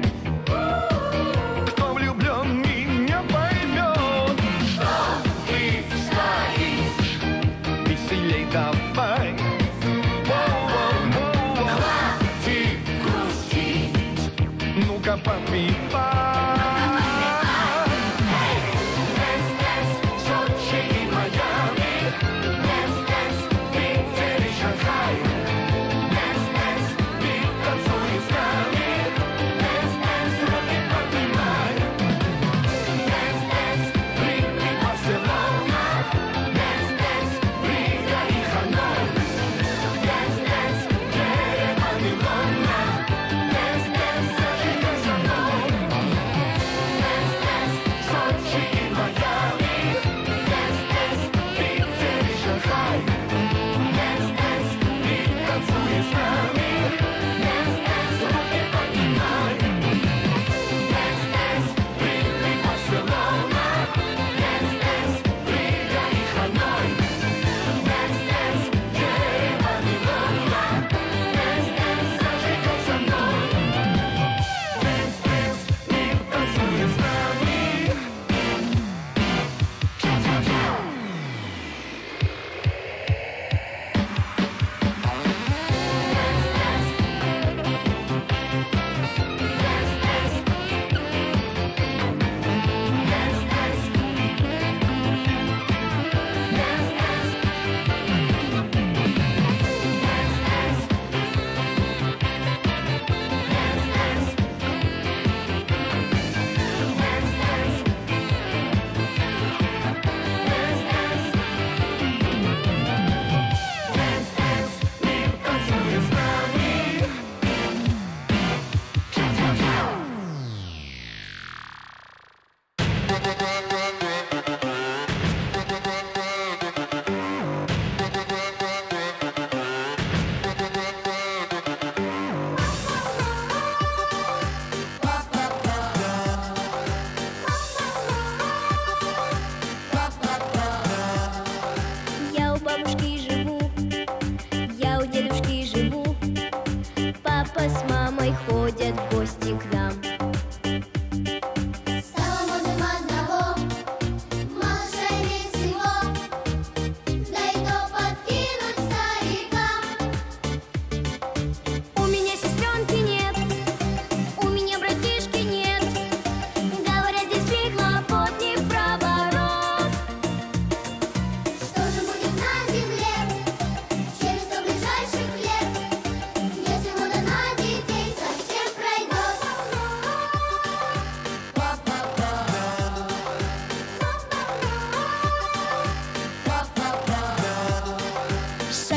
Speaker 23: Кто влюблен, меня поймет. Что ты стоишь? Веселей давай. Воу-воу-воу. Хватит грустить. Ну-ка подпевай. Дэнс, дэнс, Сочи и Майами. Дэнс, дэнс, Питер и Шанхай. Дэнс, дэнс, мир танцует с нами. Дэнс, дэнс, руки поднимай. Дэнс, дэнс, Рим и Барселона. Дэнс, дэнс, Рига и Ханой. Дэнс, дэнс, Ереван и Лондон. Дэнс, дэнс, зажигай со мной.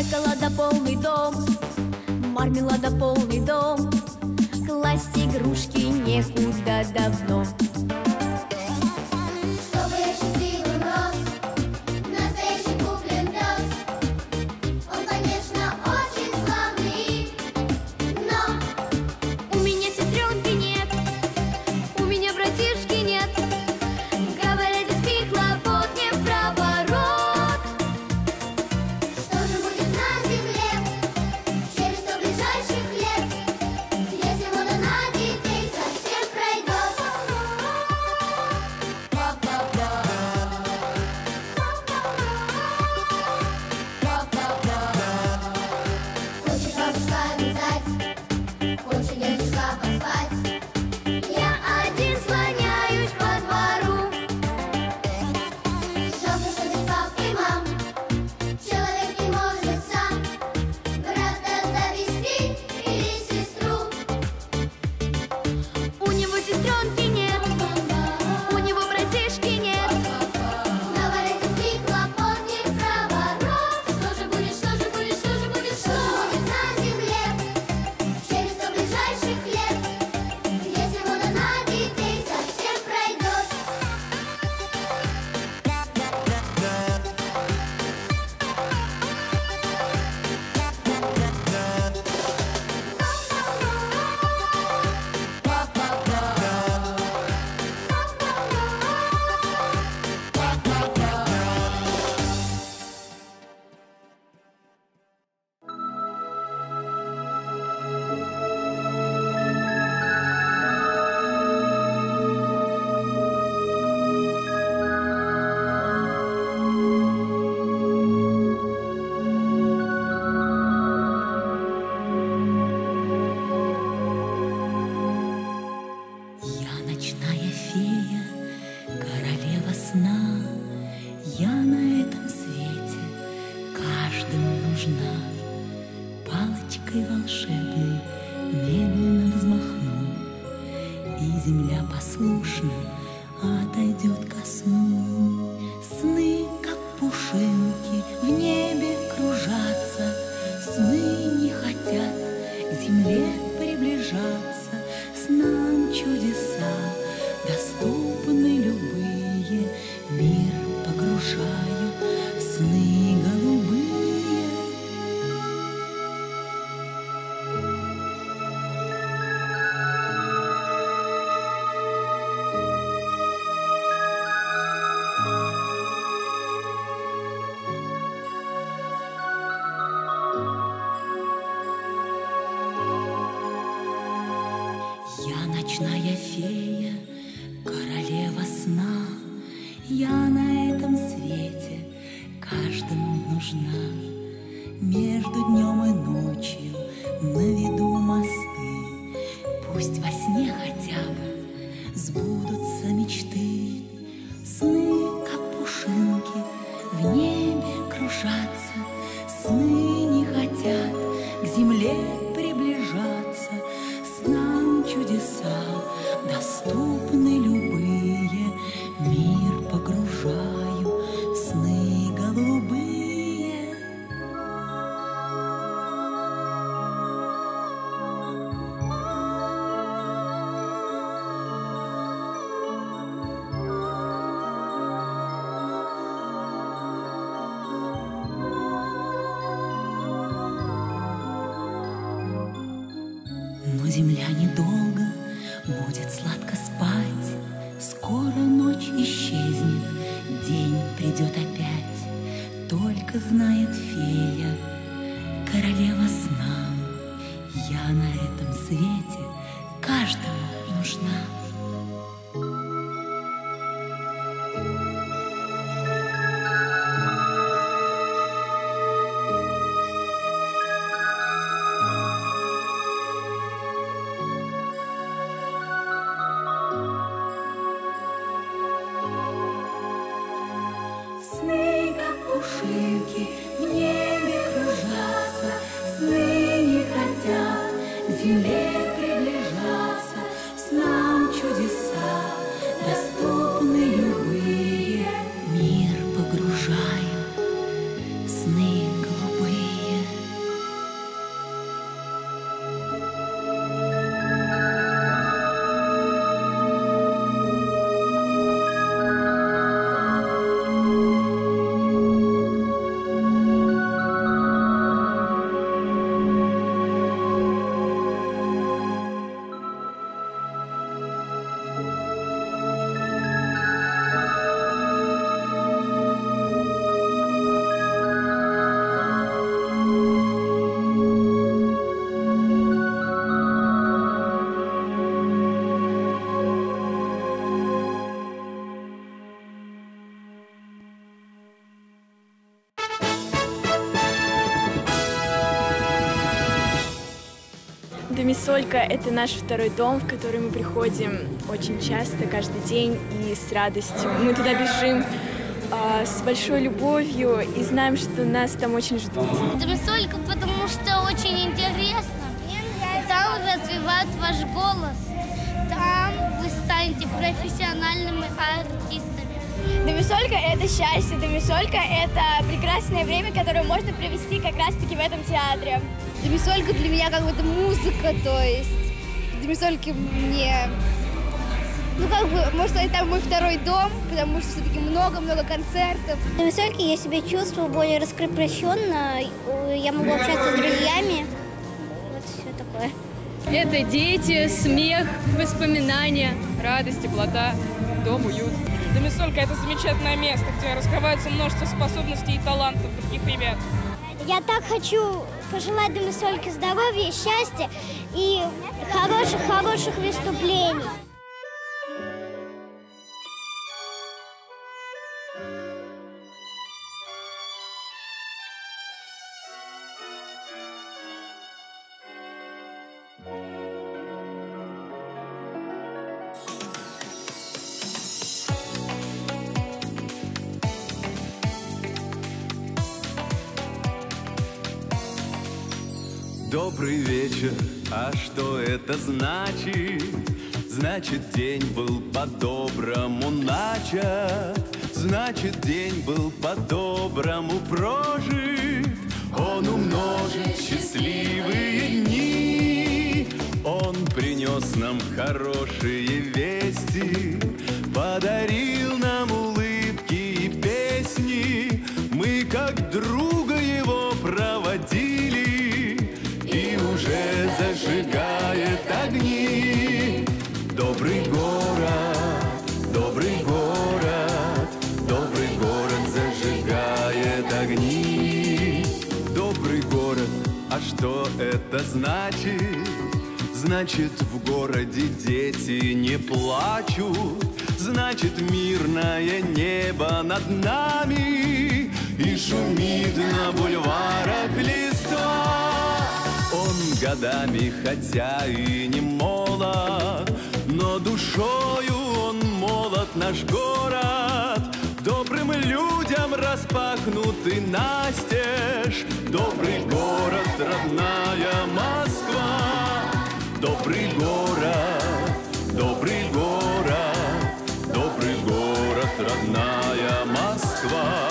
Speaker 9: Шоколада полный дом, мармелада полный дом, класть игрушки некуда давно. Чтобы я счастливым рос, настоящий куплен пес. Он, конечно, очень славный, но у меня сестренки нет, у меня братишки нет. Говорят, детских хлопот не в проворот. Что же будет на земле через сто ближайших лет, если мода на детей совсем пройдет? Хочет бабушка летать, хочет дедушка поспать. Я один слоняюсь по двору. Жалко, что без пап и мам человек не может сам брата завести или сестру. У него сестренки нет, у него братишки нет. Говорят, детских хлопот не в проворот. Что же будет, что же будет, что же будет, что будет на земле через сто ближайших лет, если мода на детей совсем пройдет?
Speaker 2: Я ночная фея, королева сна. Я на этом свете каждому нужна. Палочкой волшебной медленно взмахну, и земля послушно отойдет ко сну. Сны, как пушинки, в небе кружатся. Сны не хотят к земле приближаться. Снам чудеса доступны любые. Мир погружаю в сны голубые. Я ночная фея, королева сна. Я на этом свете каждому нужна. Между днем и ночью наведу мосты. Пусть во сне хотя бы сбудутся мечты. Сны, как пушинки, в небе кружатся. Сны не хотят к земле приближаться. Снам чудеса доступны любые. Мир погружаю в сны голубые. Но земля недолго будет сладко спать. Скоро ночь исчезнет, день придет опять. Только знает фея, королева сна. Я на этом свете каждому нужна. Сны, как пушинки, в небе кружатся. Сны не хотят к земле приближаться. Снам чудеса доступны любые. Мир погружаю в сны голубые.
Speaker 3: Домисолька – это наш второй дом, в который мы приходим очень часто, каждый день и с радостью. Мы туда бежим а, с большой любовью и знаем, что нас там очень ждут.
Speaker 9: Домисолька, потому что очень интересно. Там развивают ваш голос. Там вы станете профессиональными артистами.
Speaker 7: Домисолька – это счастье. Домисолька – это прекрасное время, которое можно провести как раз-таки в этом театре.
Speaker 12: Домисолька для меня как бы это музыка, то есть Домисольки мне, ну как бы, можно сказать, там мой второй дом, потому что все-таки много-много концертов.
Speaker 9: В Домисольке я себя чувствую более раскрепощенно, я могу общаться с друзьями, вот все такое.
Speaker 13: Это дети, смех, воспоминания, радость, теплота, дом, уют.
Speaker 24: Домисолька – это замечательное место, где раскрывается множество способностей и талантов других ребят.
Speaker 9: Я так хочу пожелать Домисольке здоровья, счастья и хороших-хороших выступлений.
Speaker 25: Добрый вечер, а что это значит? Значит, день был по-доброму начат, значит, день был по-доброму прожит. Он умножит счастливые дни, он принес нам хорошие вести, подарил нам улыбки и песни. Мы как друга его проводили, и уже зажигает огни. Добрый город, добрый город, добрый город зажигает огни. Добрый город, а что это значит? Значит, в городе дети не плачут, значит, мирное небо над нами, и шумит на бульварах листва. Он годами, хотя и не молод, но душою он молод, наш город. Добрым людям распахнуты настежь. Добрый город, родная Москва. Добрый город, добрый город, добрый город, родная Москва.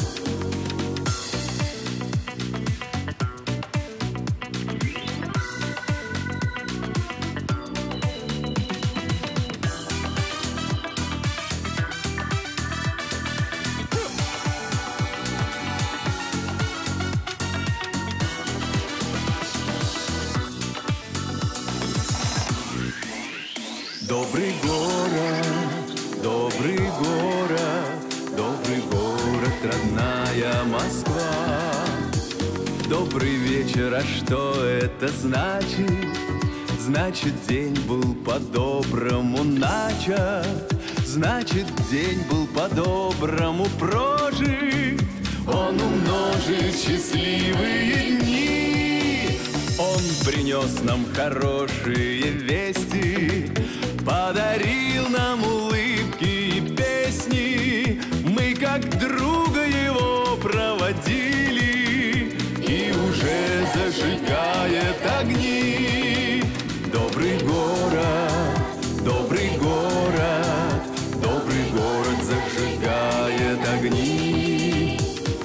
Speaker 25: Добрый город, добрый город, добрый город, родная Москва. Добрый вечер, а что это значит? Значит, день был по-доброму начат, значит, день был по-доброму прожит. Он умножит счастливые дни, он принес нам хорошие вести, подарил нам улыбки и песни. Мы как друга его проводили, и уже зажигает огни. Добрый город, добрый город, добрый город зажигает огни.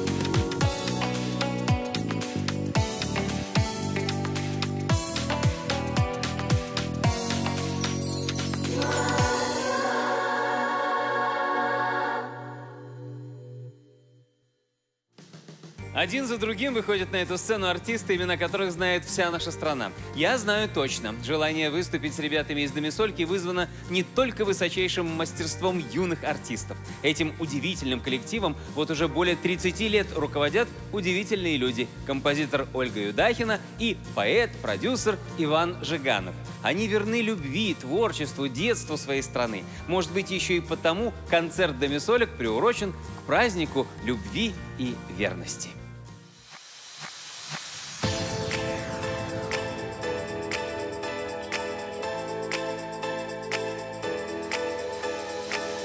Speaker 1: Один за другим выходят на эту сцену артисты, имена которых знает вся наша страна. Я знаю точно, желание выступить с ребятами из Домисольки вызвано не только высочайшим мастерством юных артистов. Этим удивительным коллективом вот уже более тридцати лет руководят удивительные люди. Композитор Ольга Юдахина и поэт, продюсер Иван Жиганов. Они верны любви, творчеству, детству своей страны. Может быть, еще и потому концерт Домисолек приурочен к празднику любви и верности.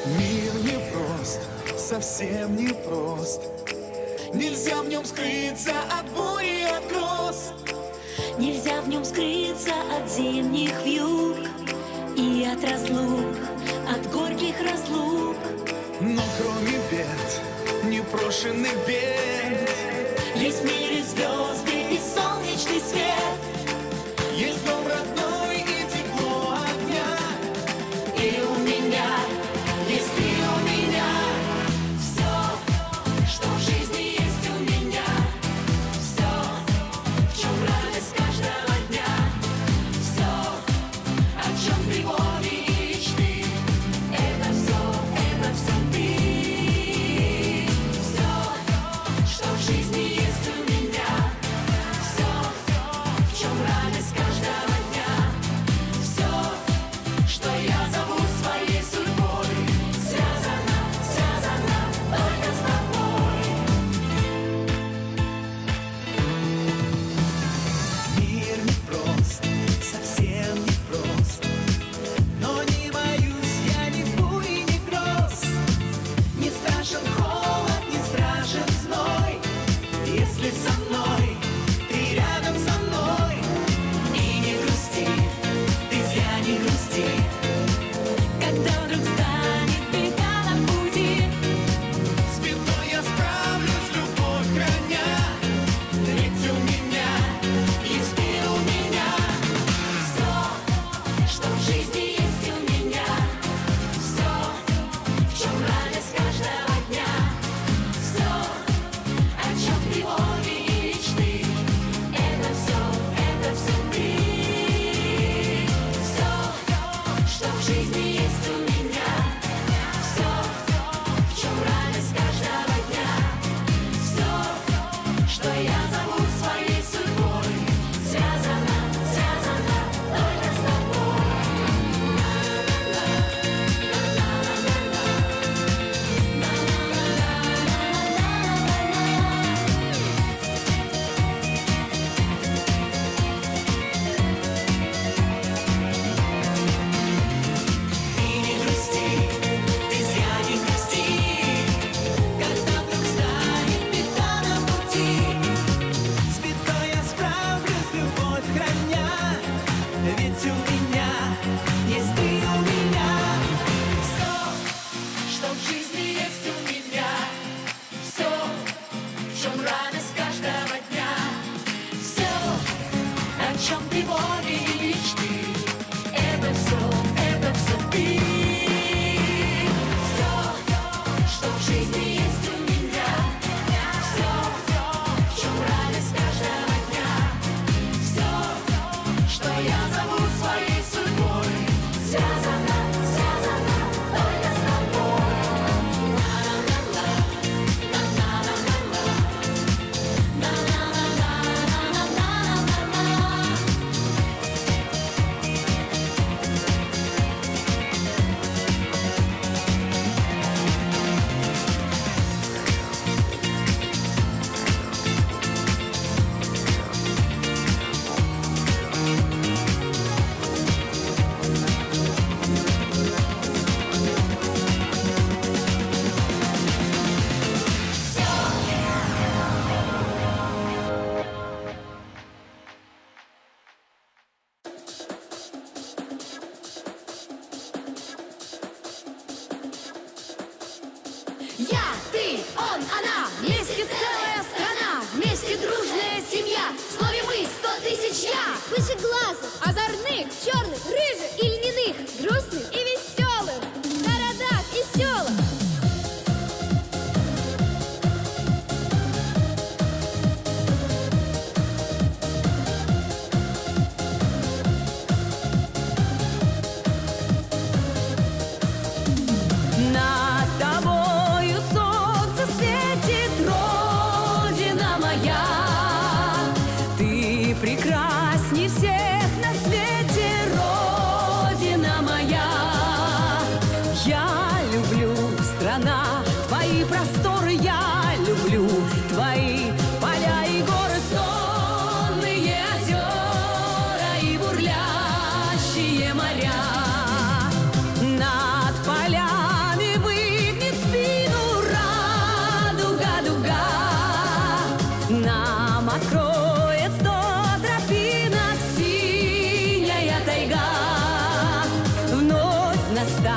Speaker 4: Мир непрост, совсем непрост. Нельзя в нем скрыться от бури, от гроз.
Speaker 2: Нельзя в нем скрыться от зимних вьюг и от разлук, от горьких разлук.
Speaker 4: Но кроме бед, непрошенных бед,
Speaker 2: есть в мире звезды и солнечный свет.
Speaker 4: есть дом родной и тепло огня.
Speaker 2: И у меня есть ты у меня. Все, что в жизни есть у меня. Все, в чем радость каждого дня. Все, о чем тревоги и мечты. Это все, это все ты. Все, что в жизни есть у меня. Все, в чем радость каждого дня. Все, что я зову своей судьбой, связано, связано только с тобой.
Speaker 4: Мир непрост, совсем непрост. Но не боюсь я ни бури, ни гроз. Не страшен холод, не страшен зной. Если со мной, ты рядом со мной.
Speaker 2: И не грусти, ты зря не грусти, когда вдруг станет беда на пути.
Speaker 4: С бедой я справлюсь, любовь храня. Ведь у меня есть ты у меня.
Speaker 2: Все, что в жизни есть у меня. Все, в чем радость каждого дня. Все, о чем тревоги и мечты. Это все, это все ты. Все, что в жизни есть у меня. Все, в чем радость каждого дня. Все, что я зову своей судьбой, связано, связано только с тобой. И не грусти, ты зря не грусти, когда вдруг станет беда на пути.
Speaker 4: С бедой я справлюсь, любовь храня. Ведь у меня есть ты у меня.
Speaker 2: Все, что в жизни есть у меня. Все, в чем радость каждого дня. Все, о чем тревоги и мечты. Это все, это все ты. Все, что в жизни есть у меня. Все, в чем радость каждого дня. Все, что я зову своей судьбой, связано, связано только с тобой.
Speaker 5: Я, ты, он, она, вместе целая страна, вместе дружная семья, в слове мы сто тысяч я.
Speaker 12: Вышеглазых, озорных, черных, рыжих и льняных, грустных и веселых, в городах и селах.
Speaker 2: Над тобою солнце светит, Родина моя. Ты прекрасней всех на свете, Родина моя. Я люблю, страна, твои просторы, я люблю твои поля и горы, сонные озера и бурлящие моря. Над полями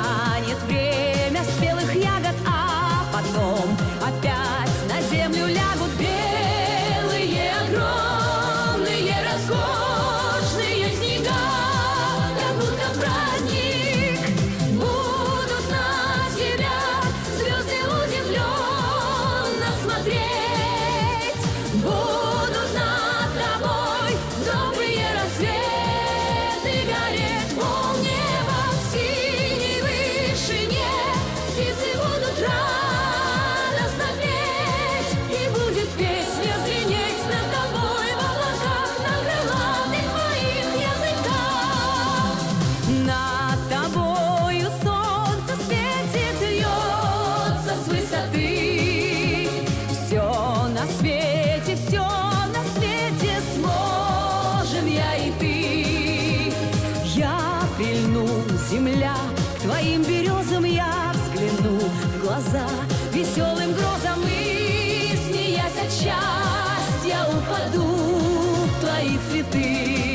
Speaker 2: Настанет время спелых ягод, а потом опять на землю лягут белые, огромные, роскошные снега, как будто праздник. Будут на тебя звезды удивленно смотреть, будут над тобой добрые рассветы гореть, полнеба в синей вышине, птицы будут радостно петь, и будет песня звенеть над тобой в облаках на крылатых твоих языках. Над тобою солнце светит, льется с высоты. Все на свете, все на свете сможем я и ты. Я прильну, земля, к твоим березам я взгляну в глаза веселым грозам и, смеясь от счастья, упаду в твои цветы.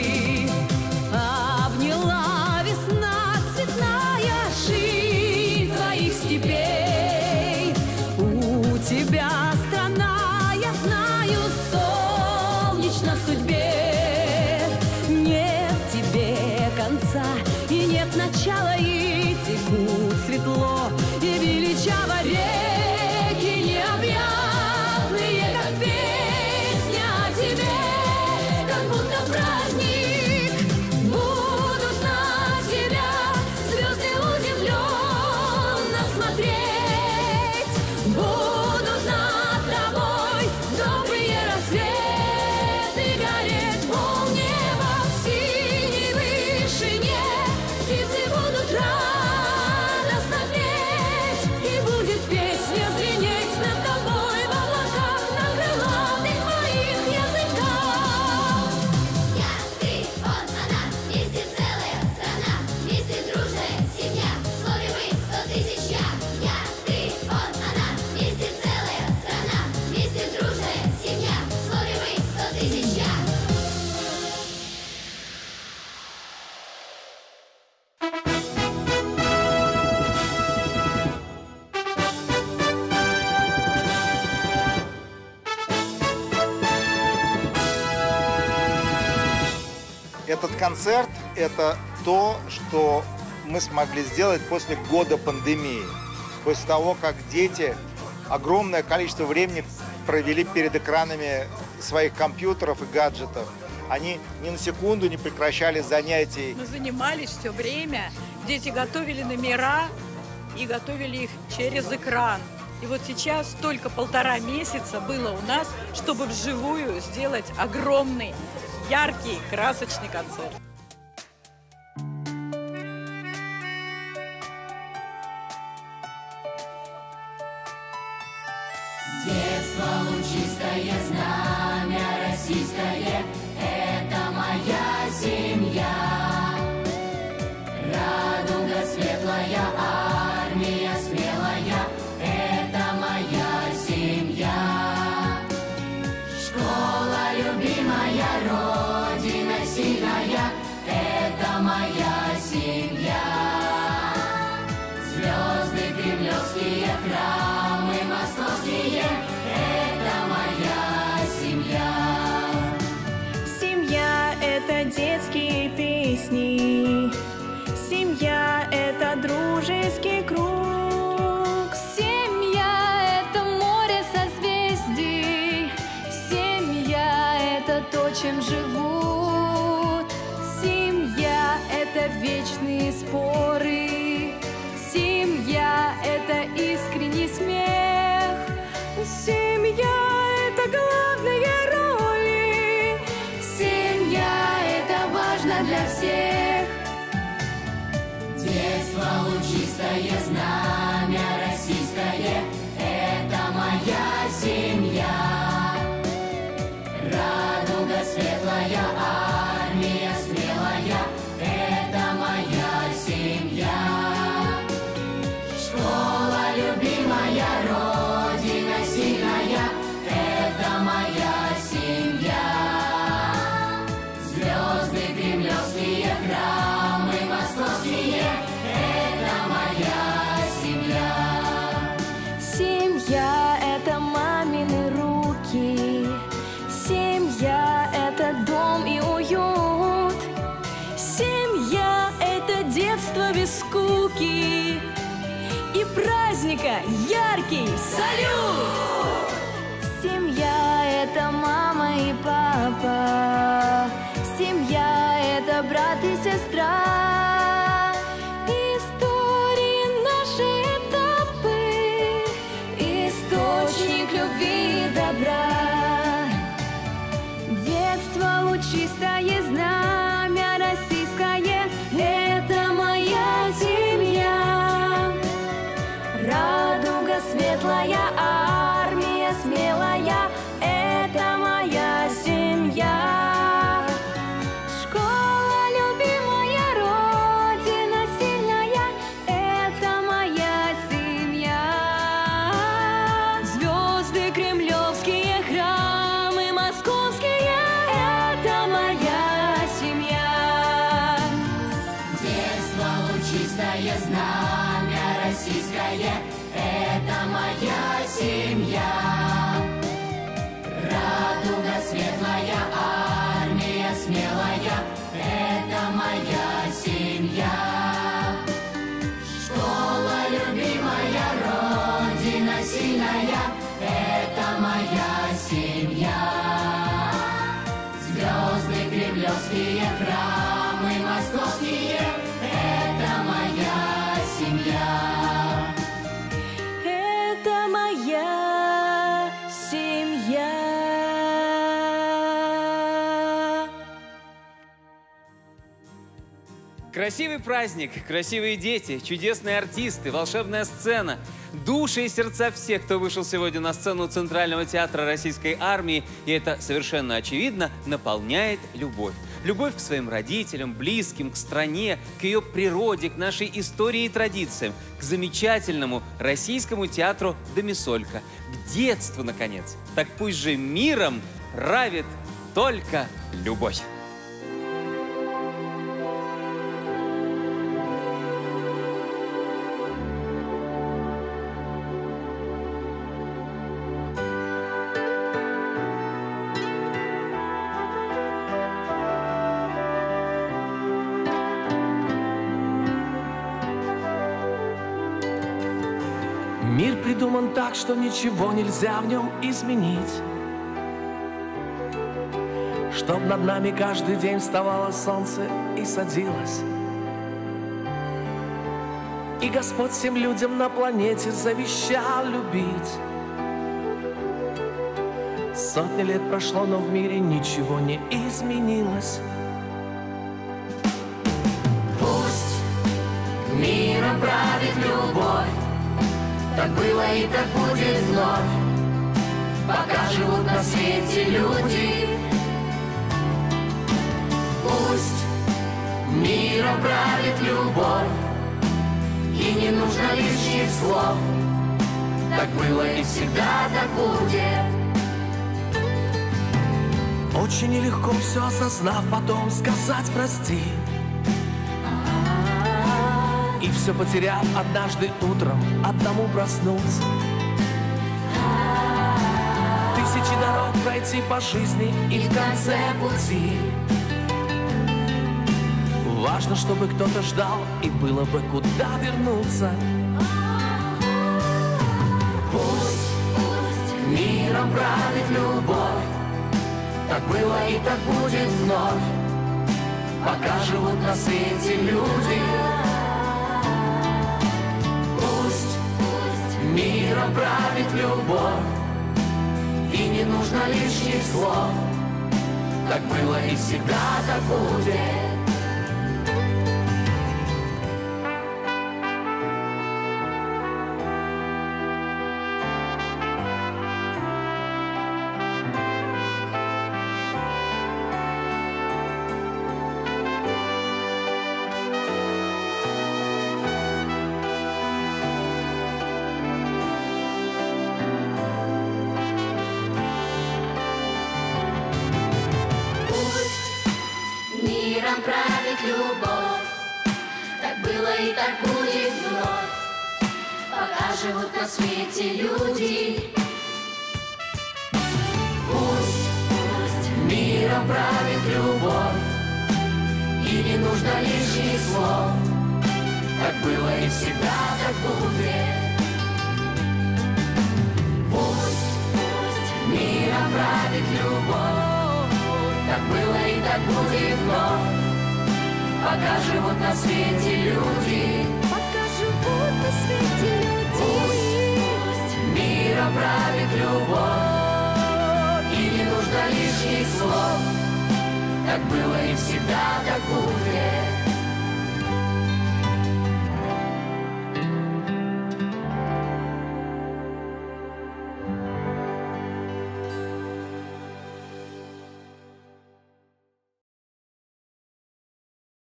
Speaker 2: Обняла весна цветная ширь твоих степей. У тебя страна, я знаю, солнечна в судьбе. Нет тебе конца и нет начала, и текут светло и величаво реки необъятные, как песня о тебе, как будто праздник. Будут на тебя звезды удивленно смотреть, будут над тобой добрые рассветы гореть, полнеба в синей вышине, птицы будут радостно петь, и будет песня звенеть над тобой в облаках на крылатых твоих языках.
Speaker 9: Я, ты, он, она, вместе целая страна, вместе дружная семья, в слове мы сто тысяч я. Я, ты, он, она, вместе целая страна, вместе дружная семья, в слове мы сто тысяч я.
Speaker 10: Этот концерт – это то, что мы смогли сделать после года пандемии. После того, как дети огромное количество времени провели перед экранами своих компьютеров и гаджетов. Они ни на секунду не прекращали занятий.
Speaker 14: Мы занимались все время. Дети готовили номера и готовили их через экран. И вот сейчас только полтора месяца было у нас, чтобы вживую сделать огромный, яркий, красочный концерт.
Speaker 2: Детство лучистое, знамя российское, это моя семья. Радуга светлая, армия смелая, это моя семья. Школа любимая, родина сильная, это моя семья. Звезды кремлевские, храмы московские, это моя семья.
Speaker 3: Семья — это детские песни, семья — это дружеский круг, семья — это море созвездий, семья — это то, чем живут, семья — это вечные споры, семья — это искренний смех, семья — это главные роли, семья — это важно для всех.
Speaker 2: Детство лучистое, знамя российское, это моя семья. Радуга светлая, армия смелая, это моя семья. Школа любимая, родина сильная, это моя семья. Звезды кремлевские, храмы московские, это моя праздника яркий салют!
Speaker 6: Семья — это мама и папа, семья — это брат и сестра. Истории наши этапы, источник любви и добра. Детство лучистое знамя российское — это моя семья. Радуга светлая, армия смелая — это моя семья. Школа любимая, родина сильная — это моя семья.
Speaker 2: Звезды кремлевские, храмы московские — это моя семья.
Speaker 5: Детство лучистое знамя российское — это моя семья. Радуга светлая, армия смелая — это моя семья. Школа любимая, родина сильная — это моя семья. Звезды кремлевские, храмы московские — это моя семья.
Speaker 2: Это моя семья.
Speaker 1: Красивый праздник, красивые дети, чудесные артисты, волшебная сцена. Души и сердца всех, кто вышел сегодня на сцену Центрального театра Российской армии, и это совершенно очевидно, наполняет любовь. Любовь к своим родителям, близким, к стране, к ее природе, к нашей истории и традициям, к замечательному российскому театру «Домисолька», к детству, наконец. Так пусть же миром правит только любовь.
Speaker 8: Мир придуман так, что ничего нельзя в нем изменить. Чтоб над нами каждый день вставало солнце и садилось. И Господь всем людям на планете завещал любить. Сотни лет прошло, но в мире ничего не изменилось.
Speaker 5: Пусть миром правит любовь, так было и так будет вновь, пока живут на свете люди. Пусть миром правит любовь, и не нужно лишних слов, так было и всегда так будет.
Speaker 8: Очень нелегко все осознав, потом сказать прости. И все потеряв однажды утром, одному проснуться. Тысячи дорог пройти по жизни, и в конце пути важно, чтобы кто-то ждал, и было бы куда вернуться.
Speaker 5: Пусть, пусть миром правит любовь, так было и так будет вновь, пока живут на свете люди. Миром правит любовь, и не нужно лишних слов, так было и всегда так будет. Миром правит любовь, так было и так будет вновь, пока живут на свете люди. Пусть, пусть миром правит любовь, и не нужно лишних слов, так было и всегда так будет. снов. Пока живут на свете люди,
Speaker 6: пока живут на свете люди,
Speaker 5: пусть миром правит любовь, и не нужно лишних слов. Так было и всегда так будет.